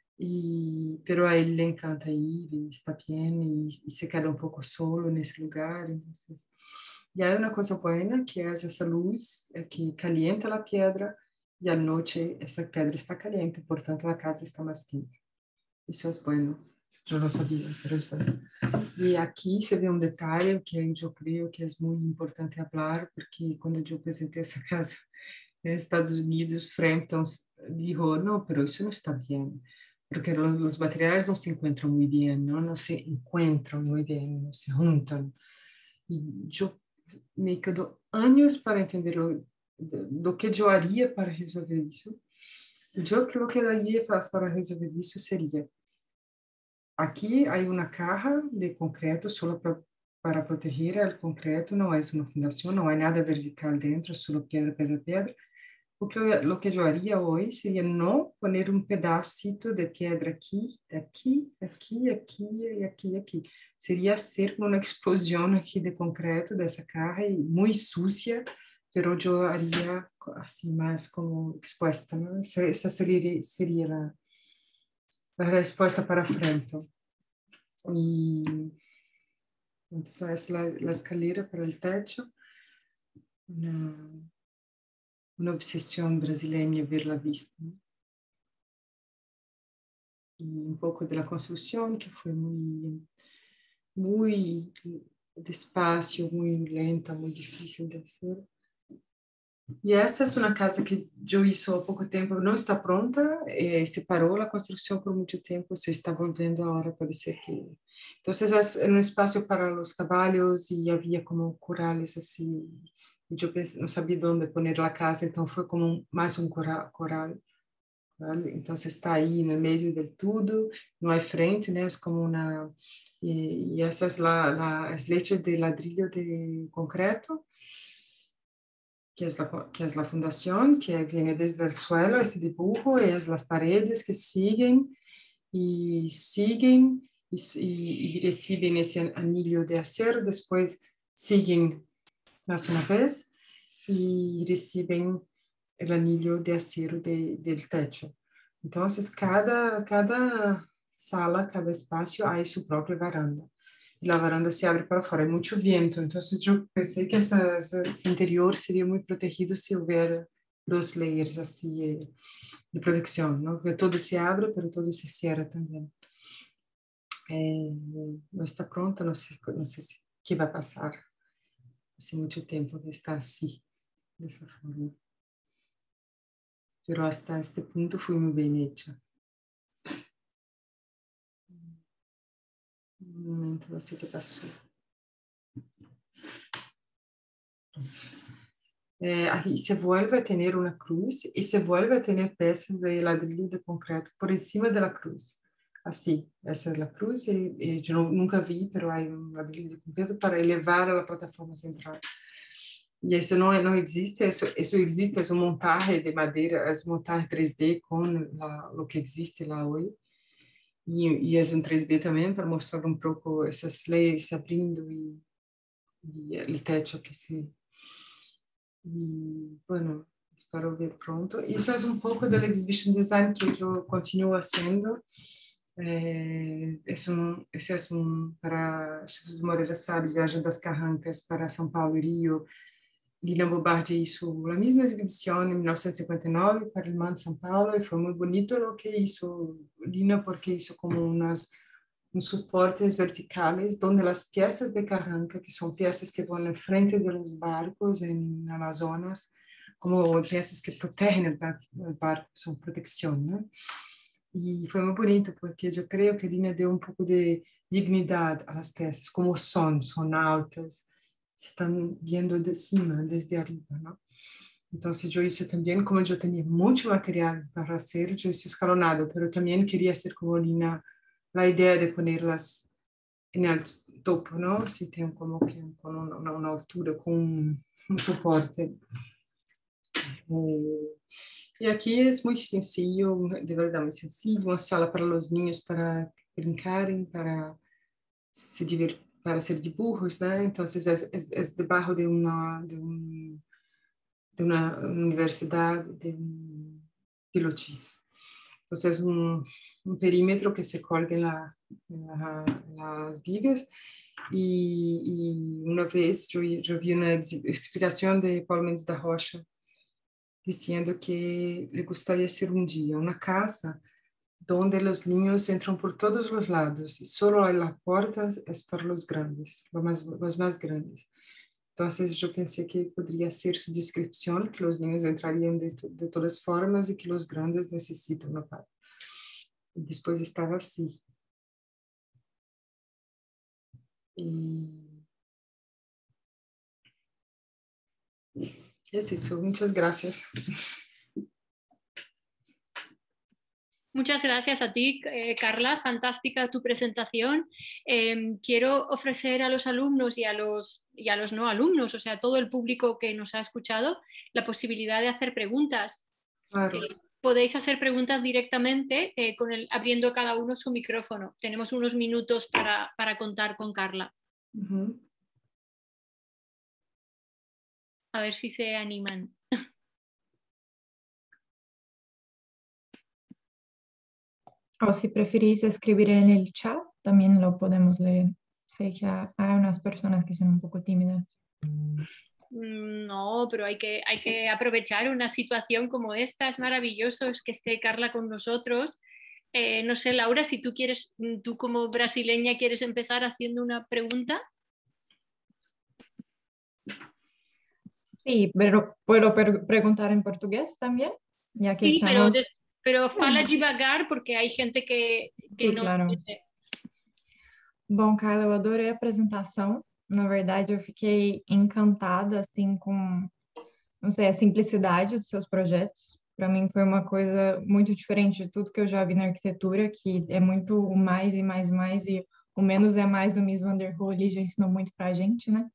E, pero a ele le encanta ir, e está bem, e, e se queda um pouco solo nesse lugar. Então, e há uma coisa boa, que é essa luz que calienta a pedra, e à noite essa pedra está caliente, portanto a casa está mais quente. Isso é bueno. Eu não sabia, mas é bueno. E aqui se vê um detalhe que eu creio que é muito importante falar, porque quando eu apresentei essa casa nos Estados Unidos, Frampton disse, não, pero isso não está bem. Porque los, los materiales no se encuentran muy bien, ¿no? No se encuentran muy bien, no se juntan. Y yo me quedo años para entender lo, lo que yo haría para resolver eso. Yo creo que la idea para resolver eso sería, aquí hay una caja de concreto solo para, para proteger el concreto, no es una fundación, no hay nada vertical dentro, solo piedra, piedra, piedra. O que eu, o que eu faria hoje seria não poner um pedacito de pedra aqui, aqui, aqui, aqui e aqui, aqui. Seria ser uma explosão aqui de concreto dessa carga, muito sucia, mas eu faria assim mais como exposta, né? Essa seria, seria a, a resposta para Frampton. E então essa é a escalera para o teto. Uma Una obsesión brasileña ver la vista, ¿no? y un poco de la construcción, que fue muy, muy despacio, muy lenta, muy difícil de hacer. E essa é uma casa que eu hice há pouco tempo, não está pronta, eh, se parou a construção por muito tempo, se está voltando agora, pode ser que... Então, é um espaço para os cavalos e havia como corales assim, e eu pensei, não sabia onde pôr a casa, então foi como mais um coral, coral. Vale? Então, está aí no meio de tudo, não é frente, né? É como uma... E, e essas lá, lá, as leites de ladrilho de concreto, que es, la, que es la fundación, que viene desde el suelo, ese dibujo, es las paredes que siguen y siguen y, y, y reciben ese anillo de acero, después siguen más una vez y reciben el anillo de acero de, del techo. Entonces, cada, cada sala, cada espacio hay su propia varanda. E a varanda se abre para fora, é muito vento, então eu pensei que essa, essa, esse interior seria muito protegido se houver dois layers assim de proteção, não? Porque todo se abre, mas todo se cierra também. É, não está pronta, não sei, não sei se que vai passar. Há muito tempo que está assim, dessa forma. Mas até este ponto foi muito bem hecha. Um momento, não sei o que passou. Eh, aquí se vuelve a tener una cruz y se vuelve a tener piezas de ladrillo de concreto por encima de la cruz. Así, esa es la cruz y, y yo no, nunca vi, pero hay un ladrillo de concreto para elevar a la plataforma central. Y eso no, no existe, eso, eso existe, es un montaje de madera, es un montaje tres D con la, lo que existe lá hoy. Y, y es un tres D también para mostrar un poco esas leyes abriendo y, y el techo que se... E, bueno, espero ver pronto. Isso é um pouco do exhibition design que eu continuo fazendo. É, é um, isso é um para Jesus Moreira Salles, Viagem das Carrancas para São Paulo e Rio. Lilian Bobardi hizo a mesma exibição em mil novecentos e cinquenta e nove para o Man de São Paulo e foi muito bonito o que hizo Lina, porque hizo como unas uns suportes verticales donde las piezas de carranca, que son piezas que van en frente de los barcos en Amazonas, como piezas que protegen el, bar el barco, son protección, ¿no? Y fue muy bonito porque yo creo que Lina dio un poco de dignidad a las piezas, como son, son altas, se están viendo de cima, desde arriba, ¿no? Entonces yo hice también, como yo tenía mucho material para hacer, yo hice escalonado, pero también quería hacer como Lina la idea de ponerlas en el topo, ¿no? Si tienen como que con una, una altura, con un, un soporte. Eh, y aquí es muy sencillo, de verdad muy sencillo, una sala para los niños para brincar, para, se divert, para hacer dibujos, ¿no? Entonces es, es, es debajo de una, de, un, de una universidad de un pilotis. Entonces es un un perímetro que se colga en, la, en, la, en las vigas y, y una vez yo, yo vi una explicación de Paulo Mendes da Rocha diciendo que le gustaría hacer un día una casa donde los niños entran por todos los lados y solo la puerta es para los grandes, los más, los más grandes. Entonces yo pensé que podría ser su descripción, que los niños entrarían de, de todas formas y que los grandes necesitan una parte. E depois estava assim. E es eso. Muchas gracias. Muchas gracias a ti, eh, Carla. Fantástica tu presentación. Eh, quiero ofrecer a los alumnos y a los, y a los no alumnos, o sea, a todo el público que nos ha escuchado, la posibilidad de hacer preguntas. Claro. Eh, podéis hacer preguntas directamente eh, con el, abriendo cada uno su micrófono. Tenemos unos minutos para, para contar con Carla. Uh-huh. A ver si se animan. O si preferís escribir en el chat, también lo podemos leer. Sé que hay unas personas que son un poco tímidas. No, pero hay que, hay que aprovechar una situación como esta. Es maravilloso que esté Carla con nosotros. Eh, no sé, Laura, si tú quieres, tú como brasileña quieres empezar haciendo una pregunta. Sí, pero puedo per- preguntar en portugués también, ya que Sí, pero, des, estamos... pero fala Bueno, devagar porque hay gente que, que sí, no claro. entiende. Bom, Carla, eu adorei a apresentação. Na verdade, eu fiquei encantada, assim, com, não sei, a simplicidade dos seus projetos. Para mim foi uma coisa muito diferente de tudo que eu já vi na arquitetura, que é muito o mais e mais e mais, e o menos é mais do Miss Van der Rohe, ele já ensinou muito pra gente, né?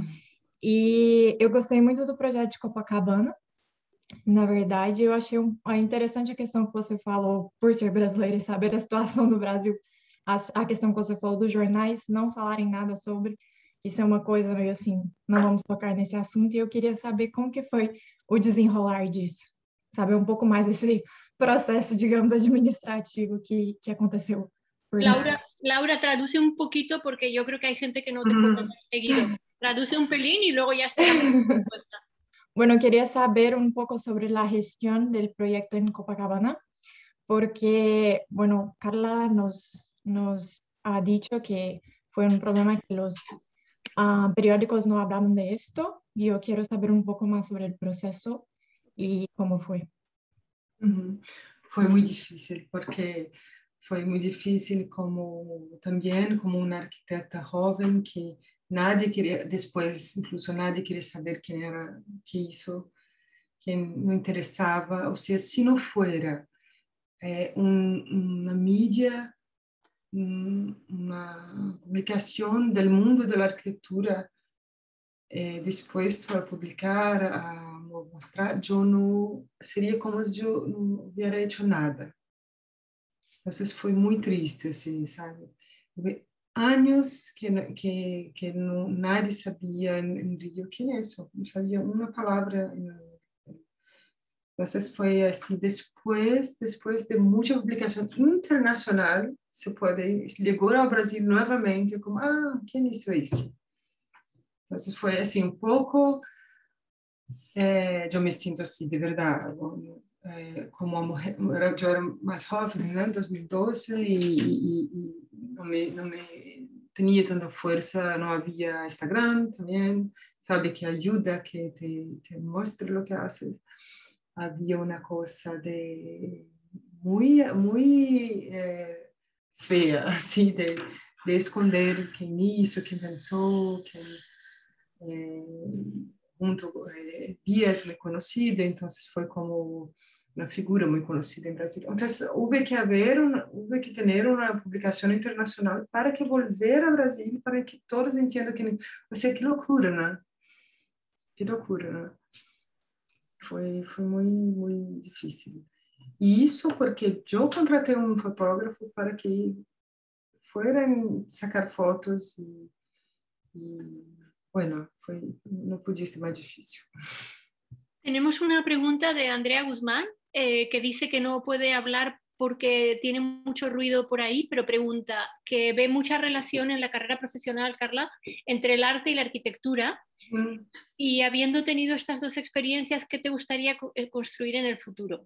E eu gostei muito do projeto de Copacabana. Na verdade, eu achei um, é interessante a questão que você falou, por ser brasileira e saber a situação do Brasil, a, a questão que você falou dos jornais não falarem nada sobre, isso é uma coisa meio assim, não vamos tocar nesse assunto, e eu queria saber como que foi o desenrolar disso, saber um pouco mais desse processo, digamos, administrativo que, que aconteceu por Laura, trás. Laura, traduce un poquito porque yo creo que hay gente que no te puede haber seguido. Traduce un pelín y luego ya esperamos la respuesta. Bueno, quería saber un poco sobre la gestión del proyecto en Copacabana, porque, bueno, Carla nos, nos ha dicho que fue un problema que los uh, periódicos no hablaban de esto, y yo quiero saber un poco más sobre el proceso y cómo fue. Uhum. Foi muito difícil, porque foi muito difícil como também como uma arquiteta jovem que nadie queria, depois, incluso nadie queria saber quem era, que isso, que não interessava, ou seja, se não fosse é, um, uma mídia, um, uma publicação do mundo da arquitetura é, disposto a publicar, a mostrar, eu não seria como se eu não hubiera hecho nada. Então, foi muito triste, assim, sabe? Anos que que que não nadie sabia em Rio quem é isso, não sabia uma palavra. Então, foi assim, depois depois de muita publicação internacional, se pode chegou ao Brasil novamente, como ah, quem é isso é isso? Então, foi assim um pouco, é, eu me sinto assim de verdade, é, como uma mulher, eu era mais jovem, né, em dois mil e doze, e, e, e não me não me tinha tanta força, não havia Instagram também, sabe, que ajuda, que te, te mostra o que haces. Havia uma coisa de muito muito é, feia, assim, de, de esconder quem isso, quem pensou, quem é, junto eh, Bia é muito conhecida, então foi como uma figura muito conhecida em Brasil. Então, houve que haver, uma, houve que ter uma publicação internacional para que volver ao Brasil, para que todos entendam que, ou seja, que loucura, né? Que loucura, né? Foi, foi muito, muito difícil. E isso porque eu contratei um fotógrafo para que foram sacar fotos e, e bueno, foi, no podia ser más difícil. Tenemos una pregunta de Andrea Guzmán, eh, que dice que no puede hablar porque tiene mucho ruido por ahí, pero pregunta que ve mucha relación en la carrera profesional, Carla, entre el arte y la arquitectura. Mm. Y habiendo tenido estas dos experiencias, ¿qué te gustaría construir en el futuro?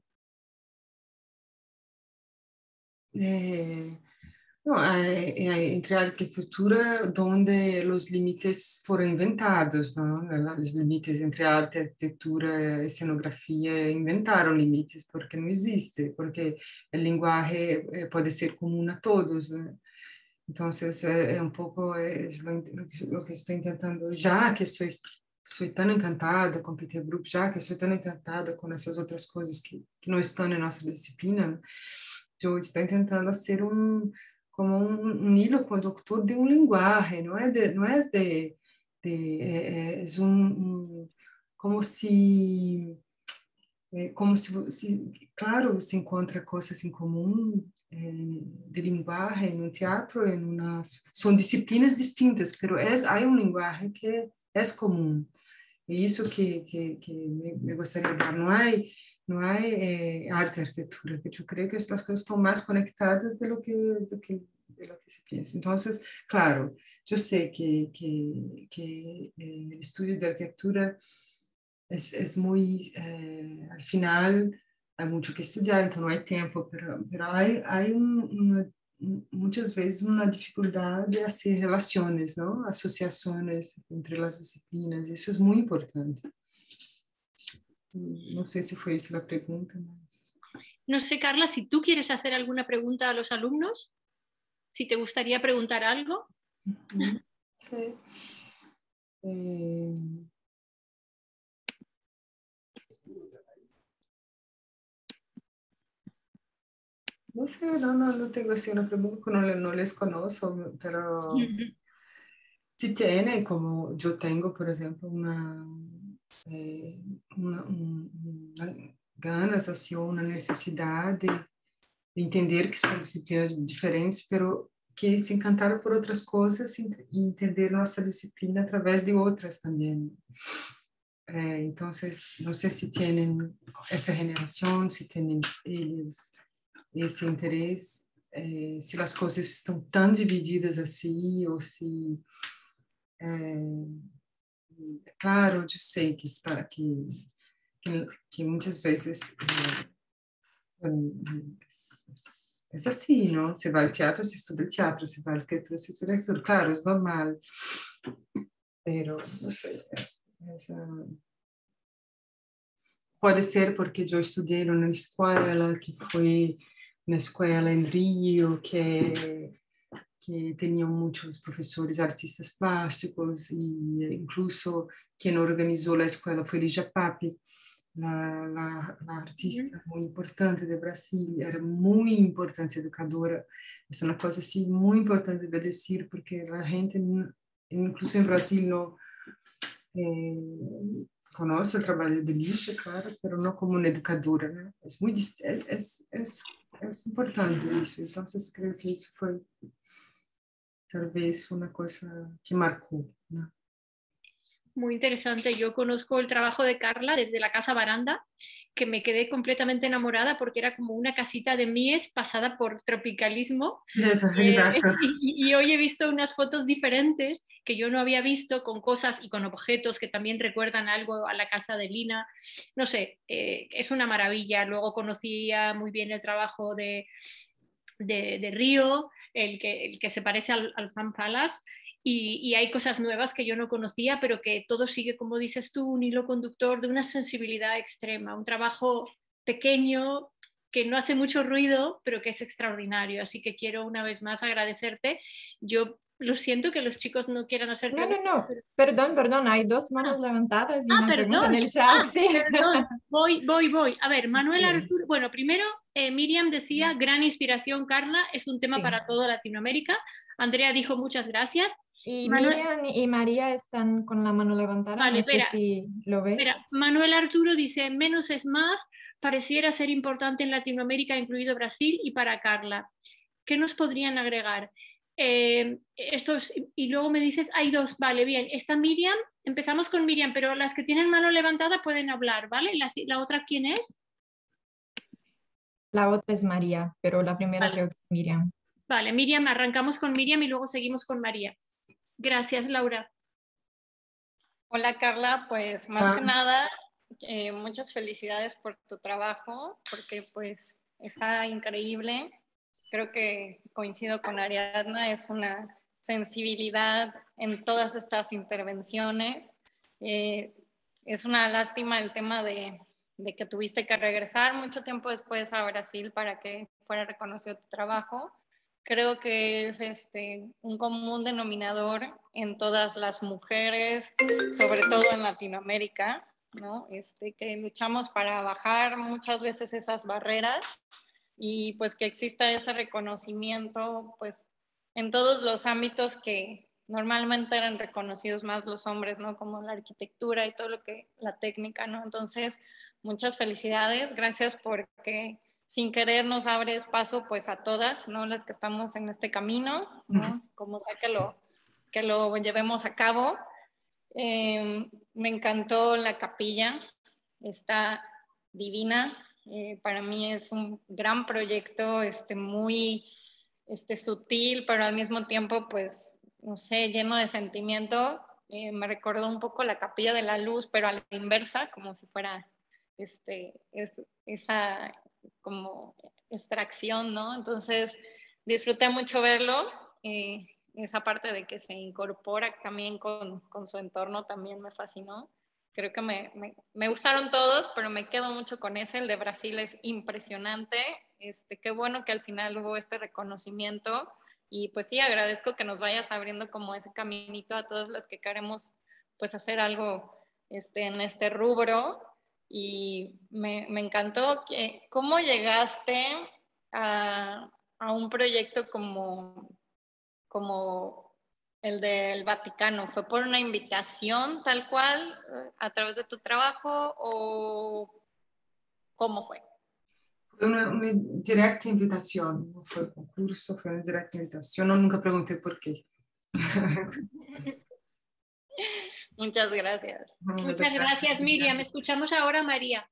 Eh... Não, é, é entre a arquitetura onde os limites foram inventados, não? Os limites entre a arte, a arquitetura e a cenografia inventaram limites porque não existe, porque a linguagem pode ser comum a todos, né? Então, é, é um pouco é, o que estou tentando, já que sou sou tão encantada com Peter Brook, já que sou tão encantada com essas outras coisas que, que não estão na nossa disciplina, eu estou tentando ser um como um, um hilo condutor de um linguagem, não é de, não é de, de é, é um, um como se é, como se, se claro se encontra coisas em comum é, de linguagem no teatro, em uma, são disciplinas distintas, mas é, há uma linguagem que é, é comum. É isso que que, que me, me gostaria de dar, não é não é, é arte e arquitetura, porque eu creio que essas coisas estão mais conectadas do que do que de lo que se pensa. Então, claro, eu sei que que que o estudo de arquitetura é, é muito, eh, al final hay mucho que estudiar, entonces no hay tiempo, pero, pero hay, hay un, una, muchas veces una dificultad de hacer relaciones, ¿no? Asociaciones entre las disciplinas, eso es muy importante. No sé si fue esa la pregunta. Mas... No sé, Carla, si tú quieres hacer alguna pregunta a los alumnos, si te gustaría preguntar algo. Sí. Eh... No sé, no, no, no tengo así una pregunta, no, no les conozco, pero si tienen, como yo tengo, por ejemplo, una, eh, una, una ganas, así, o una necesidad de, de entender que son disciplinas diferentes, pero que se encantaram por outras coisas e entender nossa disciplina através de outras também. É, então, não sei se têm essa generação, se têm eles esse interesse, é, se as coisas estão tão divididas assim, ou se... É, claro, eu sei que, está, que, que, que muitas vezes... É, é, é assim, não? Você vai ao teatro, você estuda teatro, você vai ao arquitetura, você estuda arquitetura. Claro, é normal. Pero, não sei, essa, essa... pode ser porque eu estudei numa escola que foi na escola em Rio, que, que tinham muitos professores artistas plásticos, e incluso quem organizou a escola foi Lígia Pape, La, la, la artista muy importante de Brasil, era muy importante educadora, es una cosa así muy importante de decir, porque la gente, incluso en Brasil, no eh, conoce el trabajo de Lígia, claro, pero no como una educadora, ¿no? Es muy es, es, es importante eso, entonces creo que eso fue tal vez una cosa que marcó, ¿no? Muy interesante. Yo conozco el trabajo de Carla desde la Casa Baranda, que me quedé completamente enamorada porque era como una casita de Mies pasada por tropicalismo. Eso, eh, exacto. y, y hoy he visto unas fotos diferentes que yo no había visto, con cosas y con objetos que también recuerdan algo a la casa de Lina. No sé, eh, es una maravilla. Luego conocía muy bien el trabajo de, de, de Río, el que, el que se parece al, al Fan Palace. Y, y hay cosas nuevas que yo no conocía, pero que todo sigue, como dices tú, un hilo conductor de una sensibilidad extrema, un trabajo pequeño que no hace mucho ruido, pero que es extraordinario. Así que quiero una vez más agradecerte. Yo lo siento que los chicos no quieran hacer No, no, preguntas. no, perdón, perdón, hay dos manos Ah. levantadas y Ah, una perdón. pregunta en el chat, Ah, sí. perdón. Voy, voy, voy. A ver, Manuel Sí. Arturo, bueno, primero eh, Miriam decía, gran inspiración, Carla, es un tema Sí. para toda Latinoamérica. Andrea dijo muchas gracias. Y Manuel... Miriam y María están con la mano levantada, Vale, no sé espera, si lo ves. espera. Manuel Arturo dice, menos es más, pareciera ser importante en Latinoamérica, incluido Brasil, y para Carla. ¿Qué nos podrían agregar? Eh, estos, y luego me dices, hay dos, vale, bien. Está Miriam, empezamos con Miriam, pero las que tienen mano levantada pueden hablar, ¿vale? ¿La, la otra quién es? La otra es María, pero la primera Vale. creo que es Miriam. Vale, Miriam, arrancamos con Miriam y luego seguimos con María. Gracias, Laura. Hola, Carla, pues más Ah. que nada, eh, muchas felicidades por tu trabajo, porque pues está increíble. Creo que coincido con Ariadna, es una sensibilidad en todas estas intervenciones. Eh, es una lástima el tema de, de que tuviste que regresar mucho tiempo después a Brasil para que fuera reconocido tu trabajo. Creo que es este, un común denominador en todas las mujeres, sobre todo en Latinoamérica, ¿no? Este, que luchamos para bajar muchas veces esas barreras y pues que exista ese reconocimiento pues en todos los ámbitos que normalmente eran reconocidos más los hombres, ¿no? Como la arquitectura y todo lo que, la técnica, ¿no? Entonces, muchas felicidades, gracias porque sin querer nos abres paso pues a todas, ¿no? Las que estamos en este camino, ¿no? Como sea que lo, que lo llevemos a cabo. Eh, me encantó la capilla, está divina. Eh, para mí es un gran proyecto, este, muy este, sutil, pero al mismo tiempo, pues, no sé, lleno de sentimiento. Eh, me recordó un poco la Capilla de la Luz, pero a la inversa, como si fuera este, es, esa como extracción, ¿no? Entonces, disfruté mucho verlo. Eh, esa parte de que se incorpora también con, con su entorno también me fascinó. Creo que me, me, me gustaron todos, pero me quedo mucho con ese. El de Brasil es impresionante. Este, qué bueno que al final hubo este reconocimiento. Y pues sí, agradezco que nos vayas abriendo como ese caminito a todos los que queremos pues hacer algo este, en este rubro. Y me, me encantó que, cómo llegaste a, a un proyecto como, como el del Vaticano. ¿Fue por una invitación tal cual a través de tu trabajo o cómo fue? Fue una, una directa invitación, no fue concurso, fue una directa invitación. No, nunca pregunté por qué. Muchas gracias. Muchas gracias, Miriam. Escuchamos ahora a María.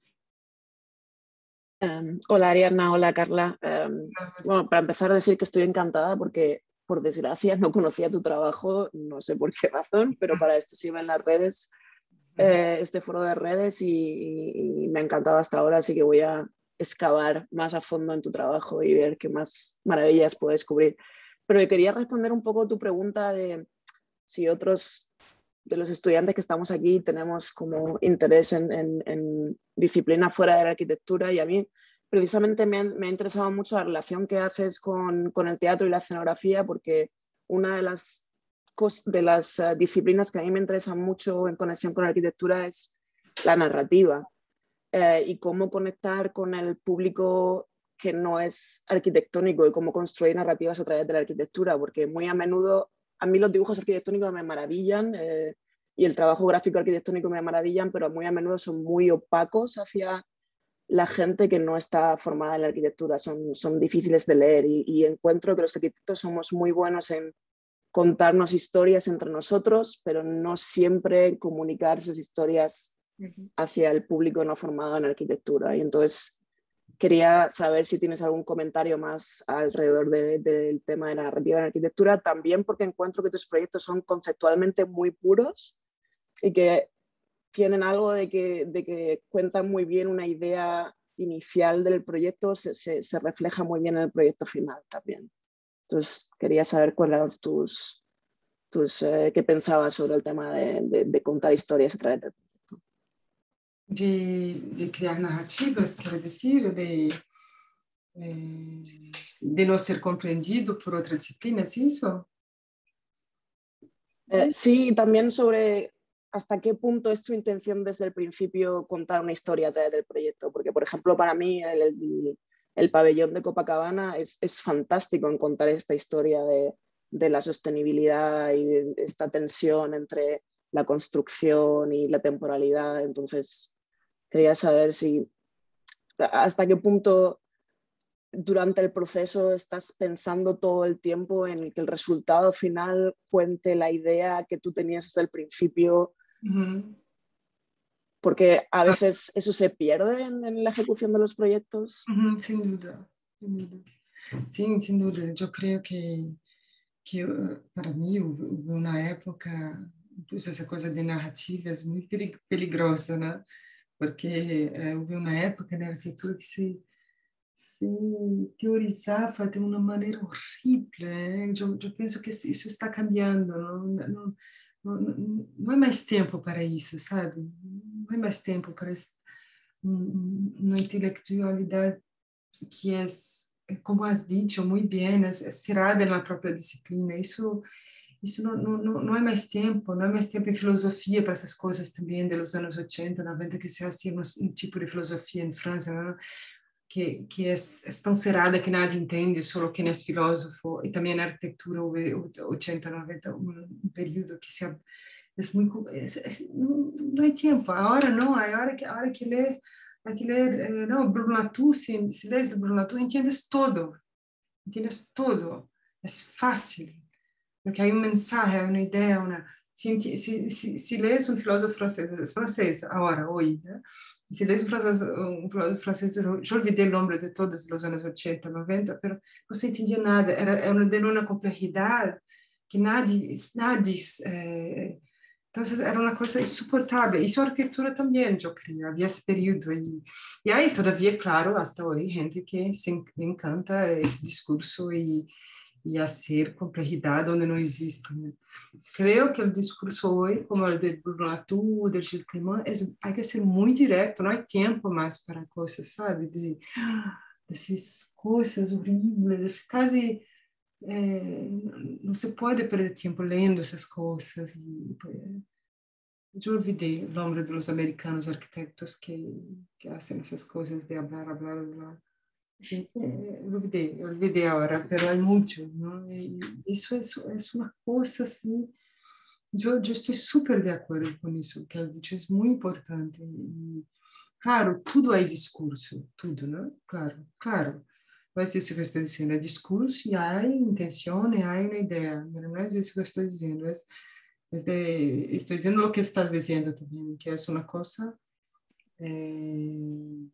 Um, hola Ariadna, hola Carla. Um, bueno, para empezar a decir que estoy encantada porque, por desgracia, no conocía tu trabajo, no sé por qué razón, pero para esto se iba en las redes, eh, este foro de redes y, y, y me ha encantado hasta ahora, así que voy a excavar más a fondo en tu trabajo y ver qué más maravillas puedo descubrir. Pero quería responder un poco tu pregunta de si otros de los estudiantes que estamos aquí tenemos como interés en, en, en disciplina fuera de la arquitectura, y a mí precisamente me ha, me ha interesado mucho la relación que haces con, con el teatro y la escenografía, porque una de las, de las uh, disciplinas que a mí me interesan mucho en conexión con la arquitectura es la narrativa eh, y cómo conectar con el público que no es arquitectónico y cómo construir narrativas a través de la arquitectura, porque muy a menudo a mí los dibujos arquitectónicos me maravillan eh, y el trabajo gráfico arquitectónico me maravillan, pero muy a menudo son muy opacos hacia la gente que no está formada en la arquitectura, son, son difíciles de leer y, y encuentro que los arquitectos somos muy buenos en contarnos historias entre nosotros, pero no siempre en comunicar esas historias hacia el público no formado en arquitectura. Y entonces quería saber si tienes algún comentario más alrededor de, del tema de la narrativa en arquitectura, también porque encuentro que tus proyectos son conceptualmente muy puros y que tienen algo de que, de que cuentan muy bien una idea inicial del proyecto, se, se, se refleja muy bien en el proyecto final también. Entonces quería saber cuáles eran tus, tus eh, qué pensabas sobre el tema de, de, de contar historias a través del proyecto. De, de crear narrativas, quiero decir, de, de no ser comprendido por otra disciplina, ¿es eso? Eh, sí, también sobre hasta qué punto es tu intención desde el principio contar una historia a través del proyecto, porque por ejemplo para mí el, el, el pabellón de Copacabana es, es fantástico en contar esta historia de, de la sostenibilidad y de esta tensión entre la construcción y la temporalidad. Entonces quería saber si hasta qué punto durante el proceso estás pensando todo el tiempo en que el resultado final cuente la idea que tú tenías desde el principio, uh-huh. Porque a veces eso se pierde en, en la ejecución de los proyectos. Uh-huh, sin duda, sin duda. Sí, sin duda. Yo creo que, que para mí hubo una época, incluso esa cosa de narrativa es muy peligrosa, ¿no? Porque eh, hubo una época en la arquitectura que se se teorizava de uma maneira horrível. ¿eh? Eu, eu penso que isso está cambiando. Não, não, não, não é mais tempo para isso, sabe? Não é mais tempo para uma intelectualidade que é, como has dicho muito bem, é cerrada na própria disciplina. Isso Isso não, não, não é mais tempo, não é mais tempo em filosofia para essas coisas também dos anos oitenta, noventa, que se hacía um tipo de filosofia em França, não? que, que é, é tão cerrada que nada entende, só quem é filósofo, e também na arquitetura, oitenta, noventa, um período que se, é muito, é, é, não, não é tempo, a hora não, a hora que, a hora que lê, a que lê, não, Bruno Latour, se, se lês Bruno Latour, entendes todo, entendes todo, é fácil, porque hay un mensaje, una idea, una... Si, si, si, si lees un filósofo francés, es francés ahora, hoy, ¿eh? Si lees un, francés, un filósofo francés, yo olvidé el nombre de todos los años ochenta, noventa, pero no se entendía nada, era, era de una complejidad que nadie, nadie eh, Entonces era una cosa insoportable. Y su arquitectura también, yo creo, había ese periodo. Y, y hay todavía, claro, hasta hoy, gente que se encanta ese discurso y, y hacer complejidad donde no existe. ¿No? Creo que el discurso hoy, como el de Bruno Latour, de Gilles Clément, es, hay que ser muy directo, no hay tiempo más para cosas, ¿sabes? De, de esas cosas horribles, casi... Eh, no se puede perder tiempo leyendo esas cosas. Y, pues, yo olvidé el nombre de los americanos arquitectos que, que hacen esas cosas de hablar, hablar, hablar. Y, eh, olvidé, olvidé ahora, pero hay mucho, ¿no? Y eso es, es una cosa así. Yo, yo estoy súper de acuerdo con eso que has dicho, es muy importante. Y, claro, tudo hay discurso, tudo, ¿no? Claro, claro. No es eso que estoy diciendo, es discurso y hay intención y hay una idea, pero no es eso que estoy diciendo, es, es de, estoy diciendo lo que estás diciendo también, que es una cosa, eh,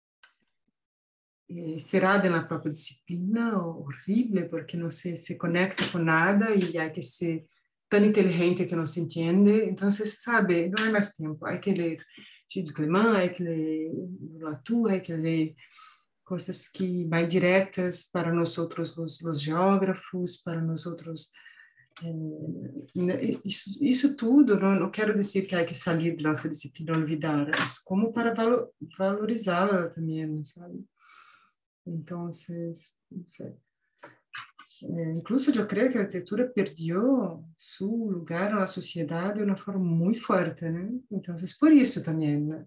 eh, será de la propia disciplina horrible, porque no se, se conecta con nada y hay que ser tan inteligente que no se entiende, entonces, sabe, no hay más tiempo, hay que leer Gilles Clément, hay que leer Latour, hay que leer coisas que mais diretas para nós outros, os, os geógrafos, para nós outros. É, isso, isso tudo, não, não quero dizer que há que sair da nossa disciplina olvidar, mas como para valor, valorizá-la também, sabe? Então, não sei. É, incluso eu creio que a arquitetura perdeu seu lugar na sociedade de uma forma muito forte, né? Então, por isso também, né?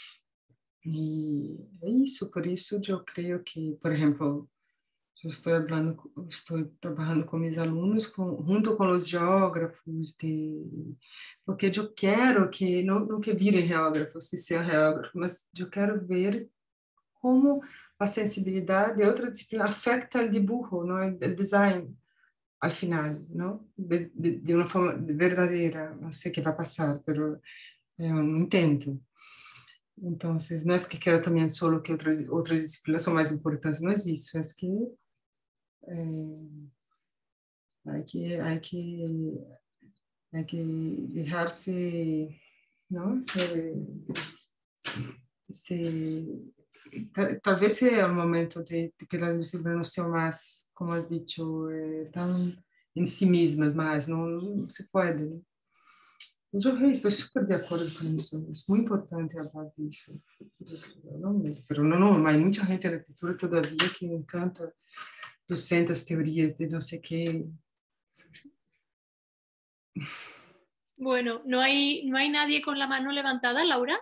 E é isso, por isso eu creio que, por exemplo, eu estou falando, estou trabalhando com meus alunos, com, junto com os geógrafos, de, porque eu quero que, não, não que virem geógrafos, que sejam geógrafos, mas eu quero ver como a sensibilidade de outra disciplina afeta o dibujo, não, o design, ao final, não? De, de, de uma forma verdadeira, não sei o que vai passar, mas é um intento. Então, não é que quero também só que outras, outras disciplinas são mais importantes, não é isso, é que é, há que há que há que deixar-se, não? Se, se, talvez seja o momento de, de que as disciplinas não sejam mais, como has dicho, é, tão em si mesmas, mas não, não se pode, né? Eu estou super de acordo com isso, é muito importante falar disso. Não, não, não, mas muita gente na arquitetura todavia que encanta duzentas teorias de no sé qué. Bueno, ¿no hay, ¿no hay nadie con la mano levantada, Laura?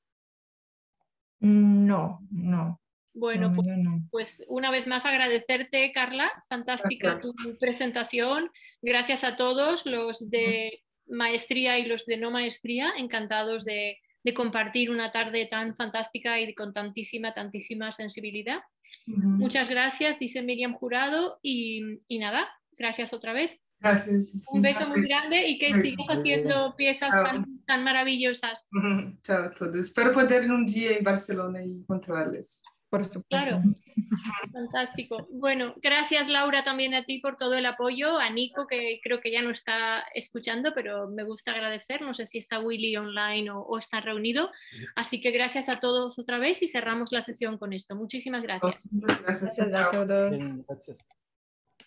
No, no. Bueno, no, pues, no. pues una vez más agradecerte, Carla. Fantástica Gracias. tu presentación. Gracias a todos los de maestría y los de no maestría. Encantados de, de compartir una tarde tan fantástica y con tantísima, tantísima sensibilidad. Uh-huh. Muchas gracias, dice Miriam Jurado. Y, y nada, gracias otra vez. Gracias. Un beso muy grande y que Muy sigas haciendo piezas Chao. tan, tan maravillosas. Uh-huh. Chao a todos. Espero poder un día en Barcelona y encontrarles. Por supuesto. Claro, fantástico. Bueno, gracias Laura también a ti por todo el apoyo, a Nico que creo que ya no está escuchando, pero me gusta agradecer, no sé si está Willy online o, o está reunido, así que gracias a todos otra vez y cerramos la sesión con esto. Muchísimas gracias. Muchas gracias. Gracias a todos. Bien, gracias.